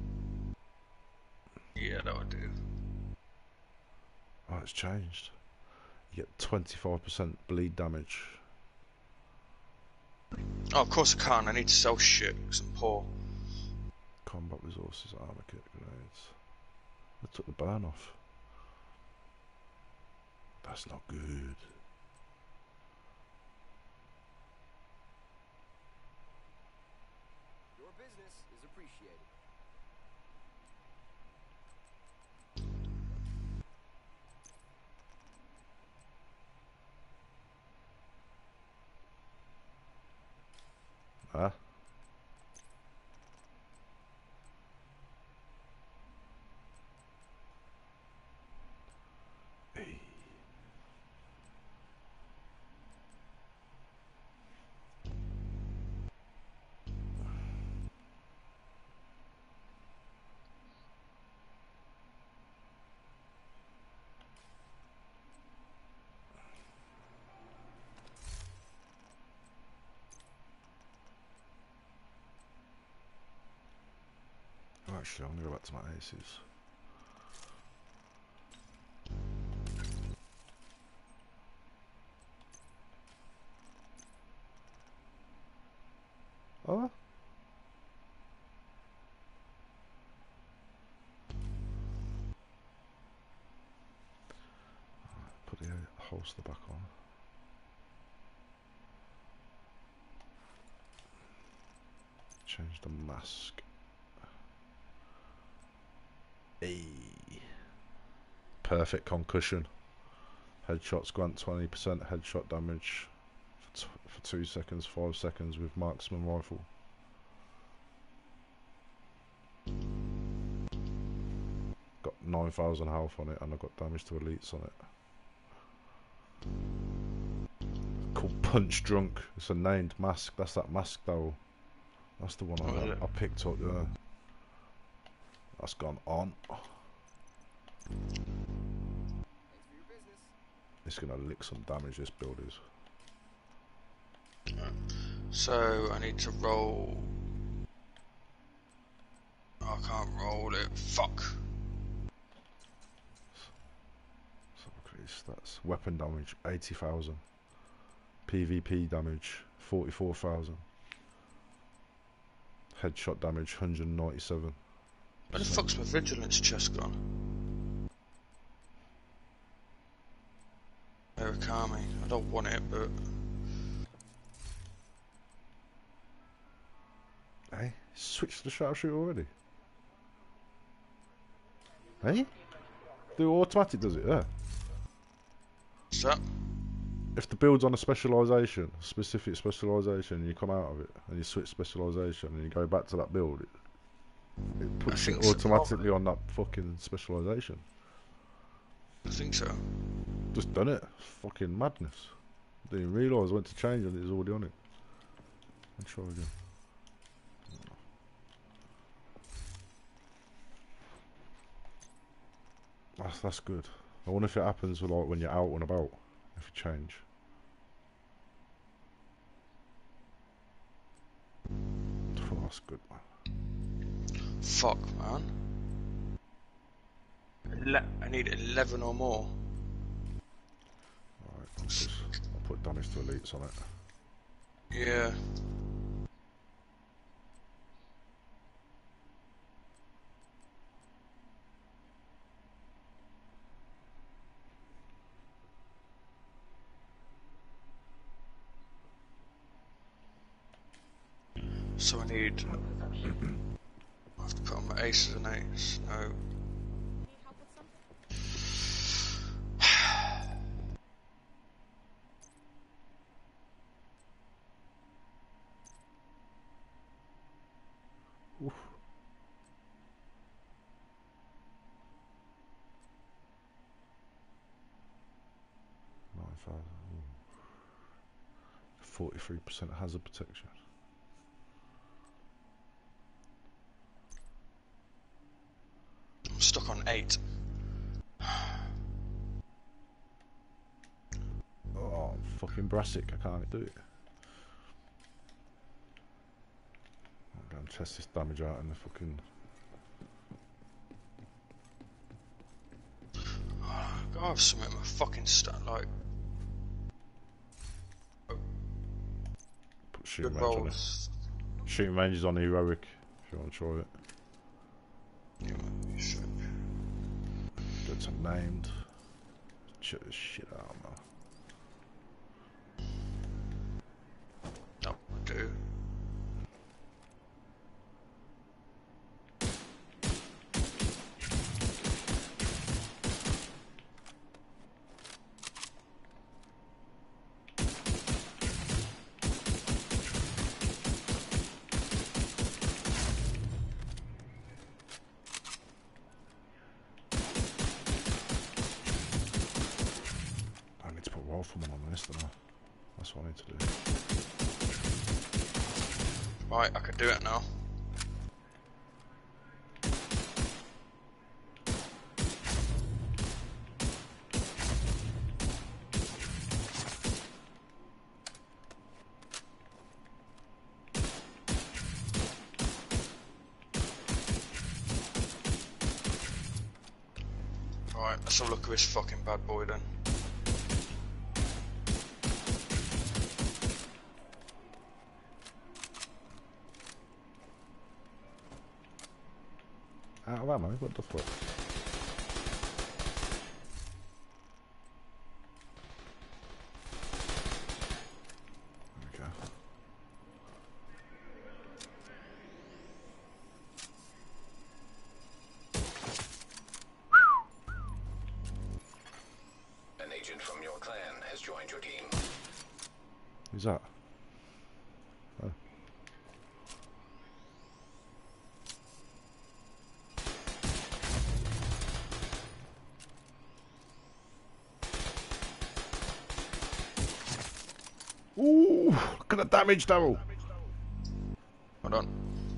yeah, that would do. Oh, it's changed. You get 25% bleed damage. Oh, of course I can't, I need to sell shit, because I'm poor. Combat resources, armor kit, grenades. I took the burn off. That's not good. Your business is appreciated. Huh? Actually, I'm gonna go back to my aces. Oh. Put the holster back on. Change the mask. Hey. Perfect concussion. Headshots grant 20% headshot damage for 2 seconds, 5 seconds with marksman rifle. Got 9,000 health on it and I got damage to elites on it. Called Punch Drunk. It's a named mask. That's that mask though. That's the one I picked up there. That's gone on. It's gonna lick some damage, this build is. So I need to roll. I can't roll it. Fuck. So look at his stats. Weapon damage 80,000. PvP damage 44,000. Headshot damage 197. Where the fuck's my vigilance chest gone? Murakami. I don't want it, but... Hey, switch to the sharpshooter already. Hey? The automatic does it, yeah. What's that? If the build's on a specialisation, specific specialisation, and you come out of it, and you switch specialisation, and you go back to that build, it puts it automatically on that fucking specialisation. I think so. Just done it. Fucking madness. Didn't realise I went to change and it was already on it. I'll try again. That's good. I wonder if it happens with, like when you're out and about, if you change. Oh, that's good, man. Fuck, man. I need 11 or more. Alright, I'll put damage to elites on it. Yeah. So I need... I have to put on my aces and eights. No. 43% hazard protection. I'm stuck on 8. Oh, I'm fucking Brassic, I can't do it. I'm going to test this damage out in the fucking... Gotta have something in my fucking stat, like... Put shooting Good range on it. rolls. Shooting range is on heroic, if you want to try it. Yeah, you should. Get some named. Check this shit out, man. That would do. I need to put Rifleman on this, don't I? That's what I need to do. Right, I can do it now. Right, let's have a look at this fucking bad boy then. Out of ammo? What the fuck? There we go. An agent from your clan has joined your team. Who's that? Oh. Ooh, look at the damage, Daryl. Hold on.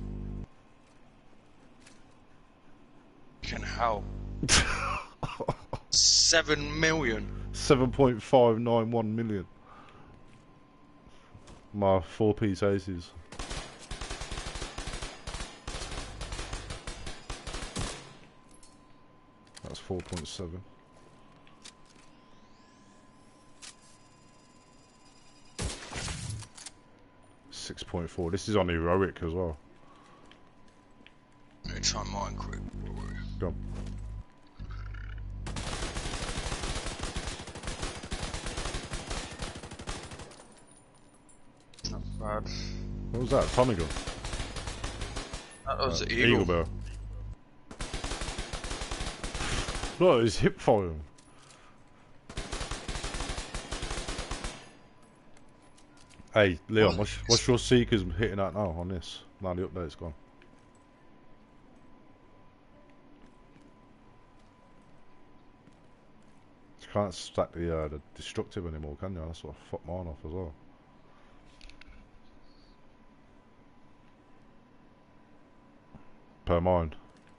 Fucking hell. 7 million. 7.591 million. My 4-piece aces. That's 4.7. 6.4. This is on heroic as well. Let me try mine quick. Go on. Not bad. What was that? Tommy gun? That was the eagle. Eagle bow. No, it's hip fire. Hey, Leon, what's your Seekers hitting at now on this? Now the update's gone. You can't stack the destructive anymore, can you? That's what fucked mine off as well. Per mine.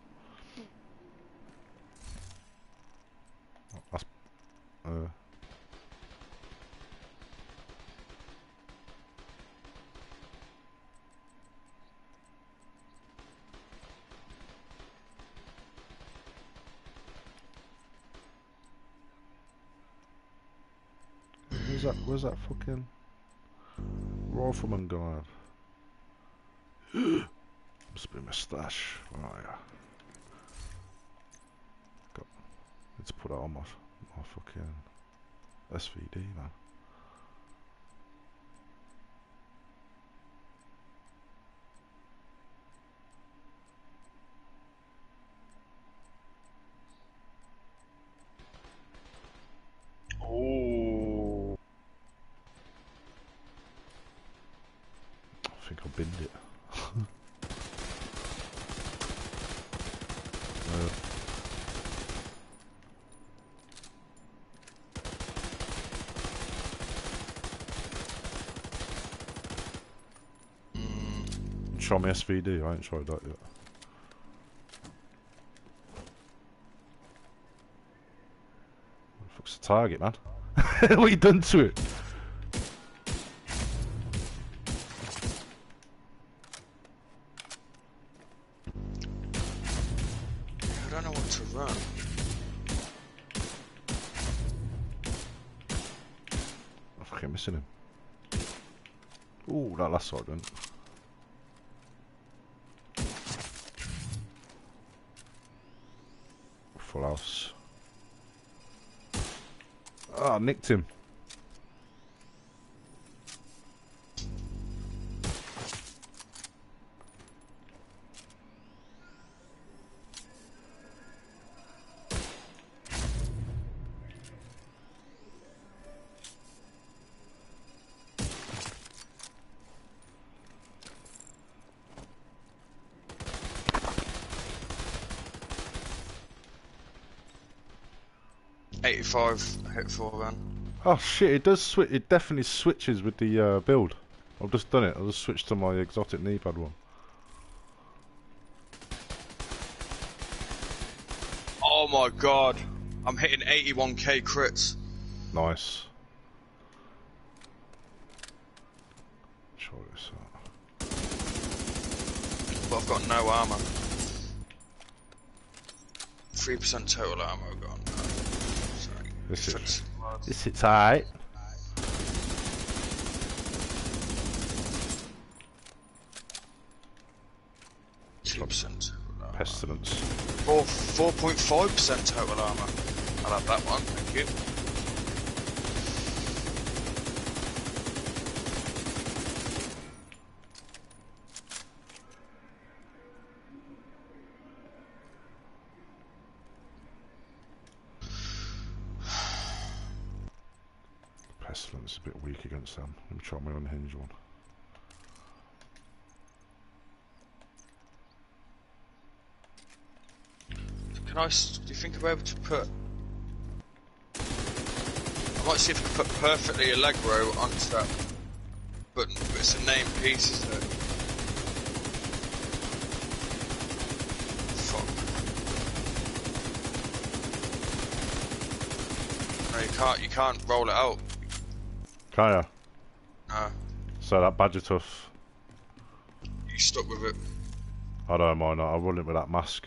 That's Where's that fucking rifleman guy? Must be a moustache. Where are ya? Let's put that on my fucking SVD, man. Oh. I think I binned it. try my SVD? I ain't tried that yet. What the fuck's the target, man? What you done to it? I don't know what to run. I'm fucking missing him. Ooh, that last side didn't. Full house. Ah, nicked him. I hit 4 then. Oh shit! It does switch. It definitely switches with the build. I've just done it. I just switched to my exotic knee pad one. Oh my god! I'm hitting 81k crits. Nice. Try this out. But I've got no armor. 3% total armor gone. This hits alright. Pestilence. 4.5% total armor. I'll have that one, thank you. Pestilence is a bit weak against them. Let me try my unhinged one. Do you think I'll be able to put... I might see if I can put Perfectly Allegro onto that button, but it's a name piece, isn't it? Fuck. No, you can't roll it out. Can ya? No. So that badger tough. You stuck with it. I don't mind that. I'll run it with that mask.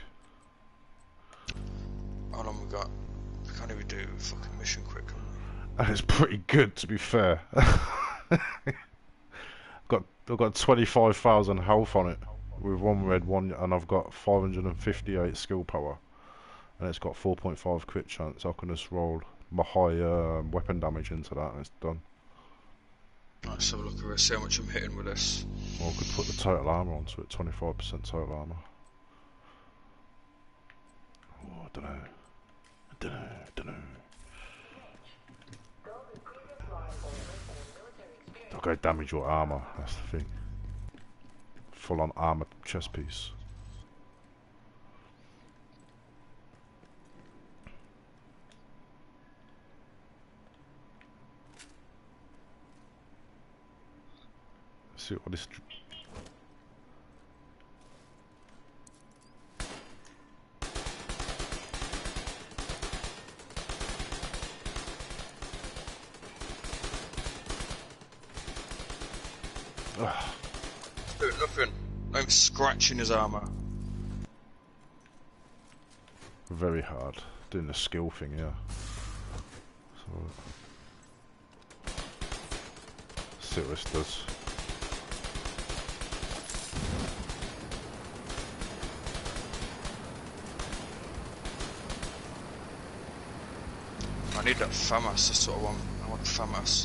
How long we got? I can't even do a fucking mission quick. And it's pretty good, to be fair. I've got 25,000 health on it with one red one, and I've got 558 skill power, and it's got 4.5 crit chance. I can just roll my high weapon damage into that, and it's done. Let's have a look at this. See how much I'm hitting with this. Well, I could put the total armor onto it. 25% total armor. Oh, I don't know. Don't know. I'll go damage your armor, that's the thing. Full on armor chest piece. Let's see what this... Doing nothing. Not even scratching his armor. Very hard. Doing the skill thing, yeah. So, let's see what this does. I need that FAMAS, that's what I want. I want FAMAS.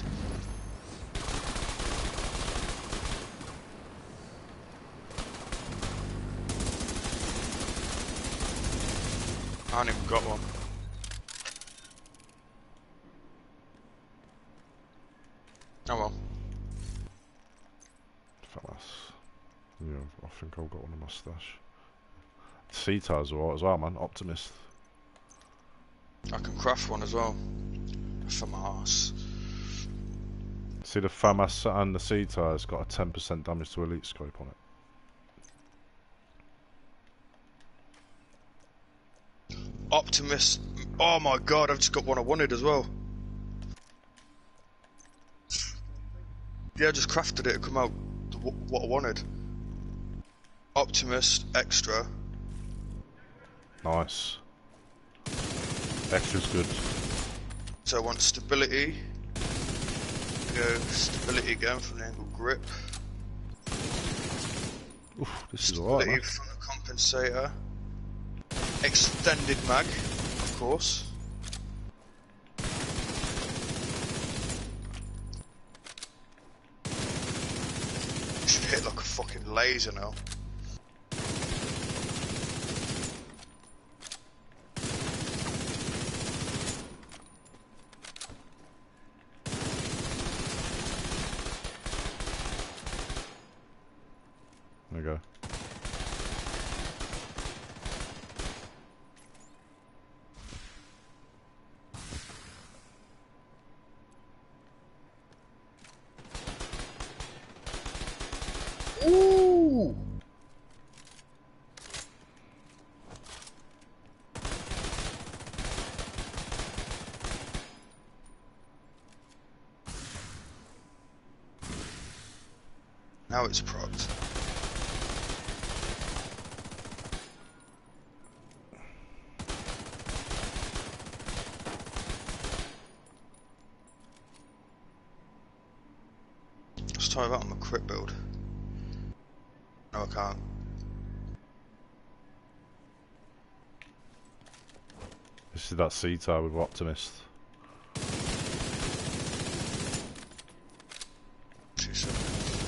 I haven't even got one. Oh well. FAMAS. Yeah, I think I've got one in my stash. C-Tars alright as well, man. Optimist. I can craft one as well. FAMAS. See the FAMAS and the C-Tars got a 10% damage to elite scope on it. Optimus. Oh my god, I've just got one I wanted as well. Yeah, I just crafted it to come out what I wanted. Optimus Extra. Nice. Extra's good. So I want stability. Go stability again from the angle grip. Oof, this is alright, man. From the compensator. Extended mag, of course. Should hit like a fucking laser now. There we go. Ooh! Now it's propped. Let's try that on the crit build. No, I can't. This is that C-Tower with Optimist. 2 seconds.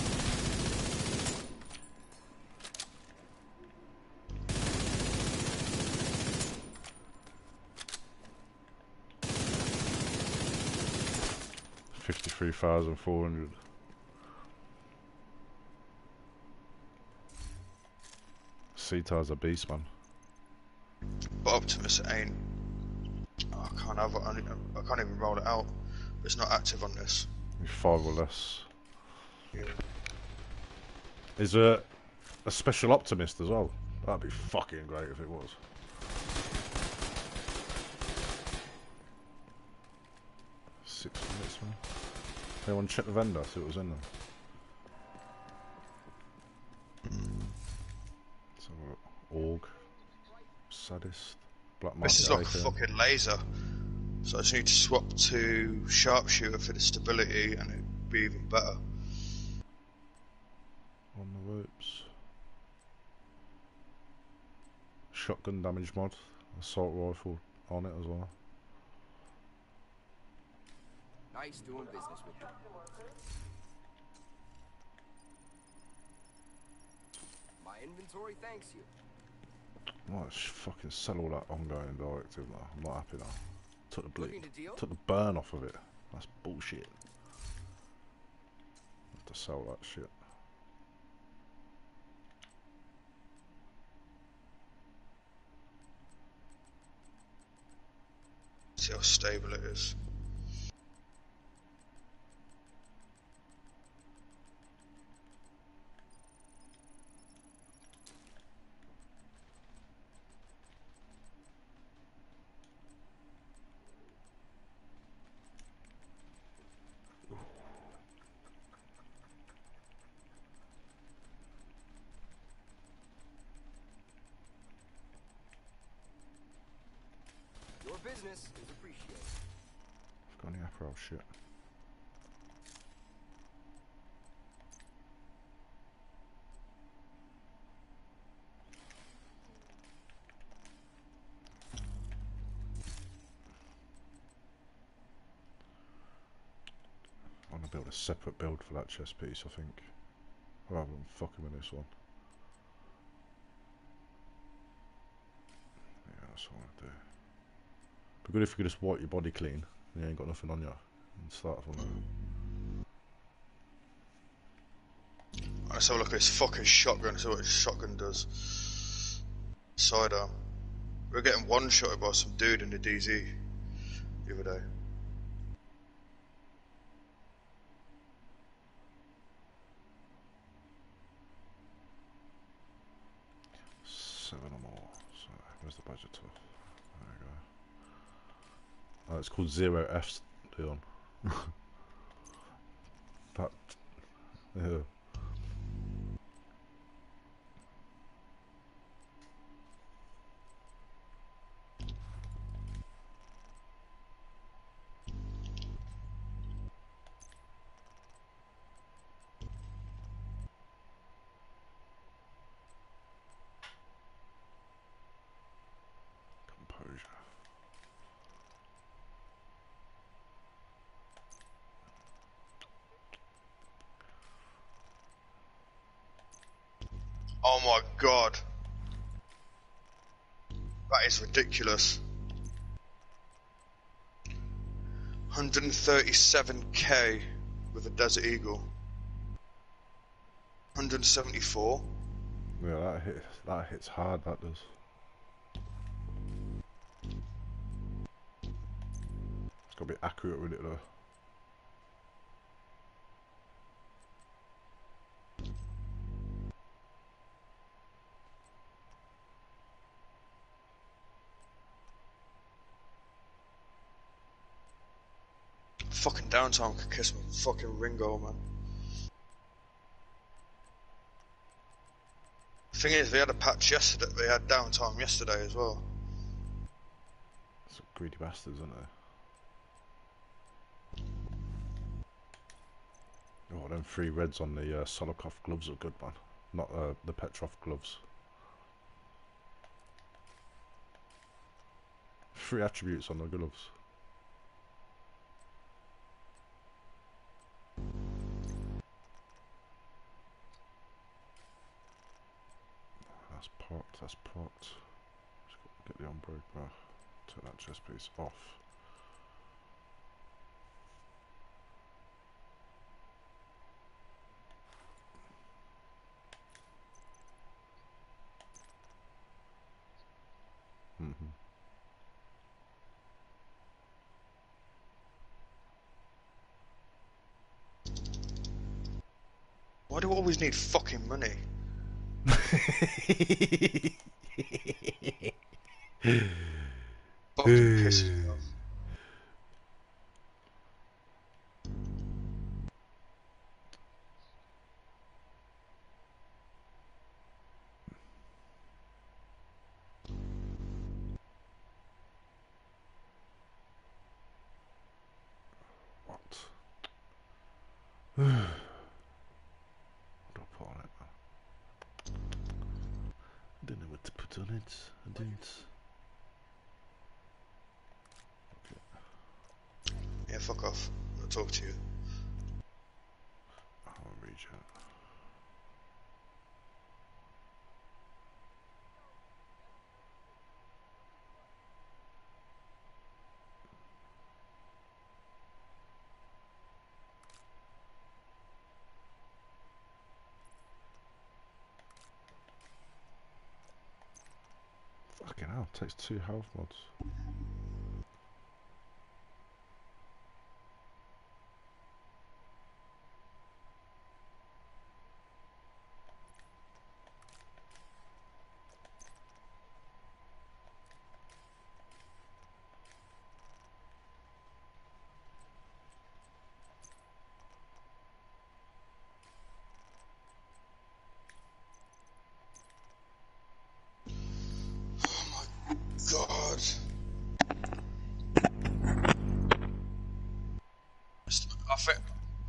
$53,400. C-Tower's a beast, man. But Optimus ain't. Oh, I can't have it. I can't even roll it out. It's not active on this. 5 or less. Yeah. Is there a special Optimist as well? That'd be fucking great if it was. $6 minutes, man. Anyone check the vendor, see what was in there? So, Org, Sadist, Black Market. This is like a fucking laser. So I just need to swap to Sharpshooter for the stability and it'd be even better. On the ropes. Shotgun damage mod, assault rifle on it as well. Nice doing business with you. My inventory thanks you. Let's fucking sell all that ongoing directive now. I'm not happy now. Took the Looking to deal? took the burn off of it. That's bullshit. Have to sell that shit. See how stable it is. Your business is appreciated. I've got any Aperol shit. I want to build a separate build for that chest piece, I think, rather than fucking with this one. Yeah, that's what I want to do. Be good if you could just wipe your body clean and you ain't got nothing on you and start from there. Let's have a look at this fucking shotgun, see what this shotgun does. Sidearm. We were getting one-shotted by some dude in the DZ the other day. Seven or more. So, where's the budget to? There we go. It's called Zero F's, Leon. That, yeah. Composure. Oh my god. That is ridiculous. 137k with a Desert Eagle. 174. Yeah, that hits hard, that does. It's gotta be accurate with it though. Fucking downtime could kiss my fucking Ringo, man. Thing is, they had a patch yesterday. They had downtime yesterday as well. Some greedy bastards, aren't they? Oh, them 3 reds on the Solokov gloves are good, man. Not the Petrov gloves. 3 attributes on the gloves. That's popped, that's popped. Just got to get the unbreaker. Turn that chest piece off. Why do I always need fucking money? Fucking pisses me off. What? What do I put on it? I don't know what to put on it. I don't. Yeah, fuck off. I'll talk to you. I'll read you. Fucking hell, takes 2 health mods. God. I think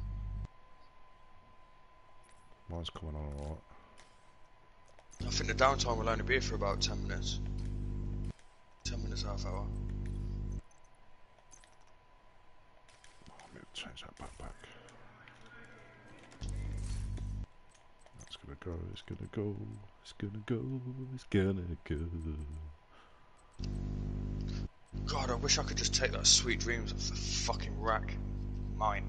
Mine's coming on a lot. I think the downtime will only be for about 10 minutes. 10 minutes, half hour. Oh, I'm going to change that backpack. That's gonna go, it's gonna go, it's gonna go, it's gonna go. God, I wish I could just take that Sweet Dreams off the fucking rack. Mine.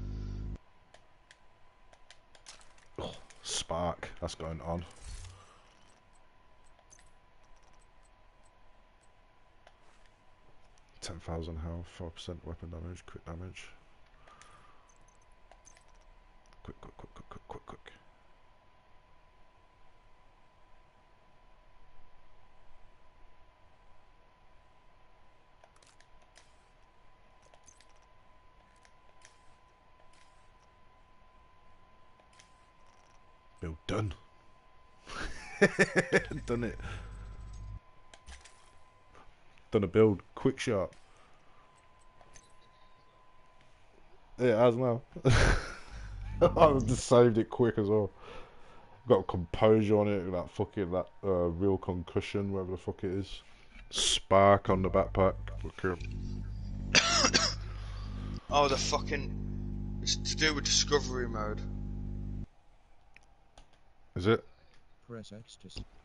Oh, Spark, that's going on. $10,000 health, 4% weapon damage, quick damage. Quick, quick, quick, quick, quick, quick, quick. Build done. Done it. Done a build. Quick shot. Yeah, it has now. I just saved it quick as well. Got composure on it, that fucking real concussion, whatever the fuck it is. Spark on the backpack. Oh, the fucking... It's to do with discovery mode. Is it? Press X to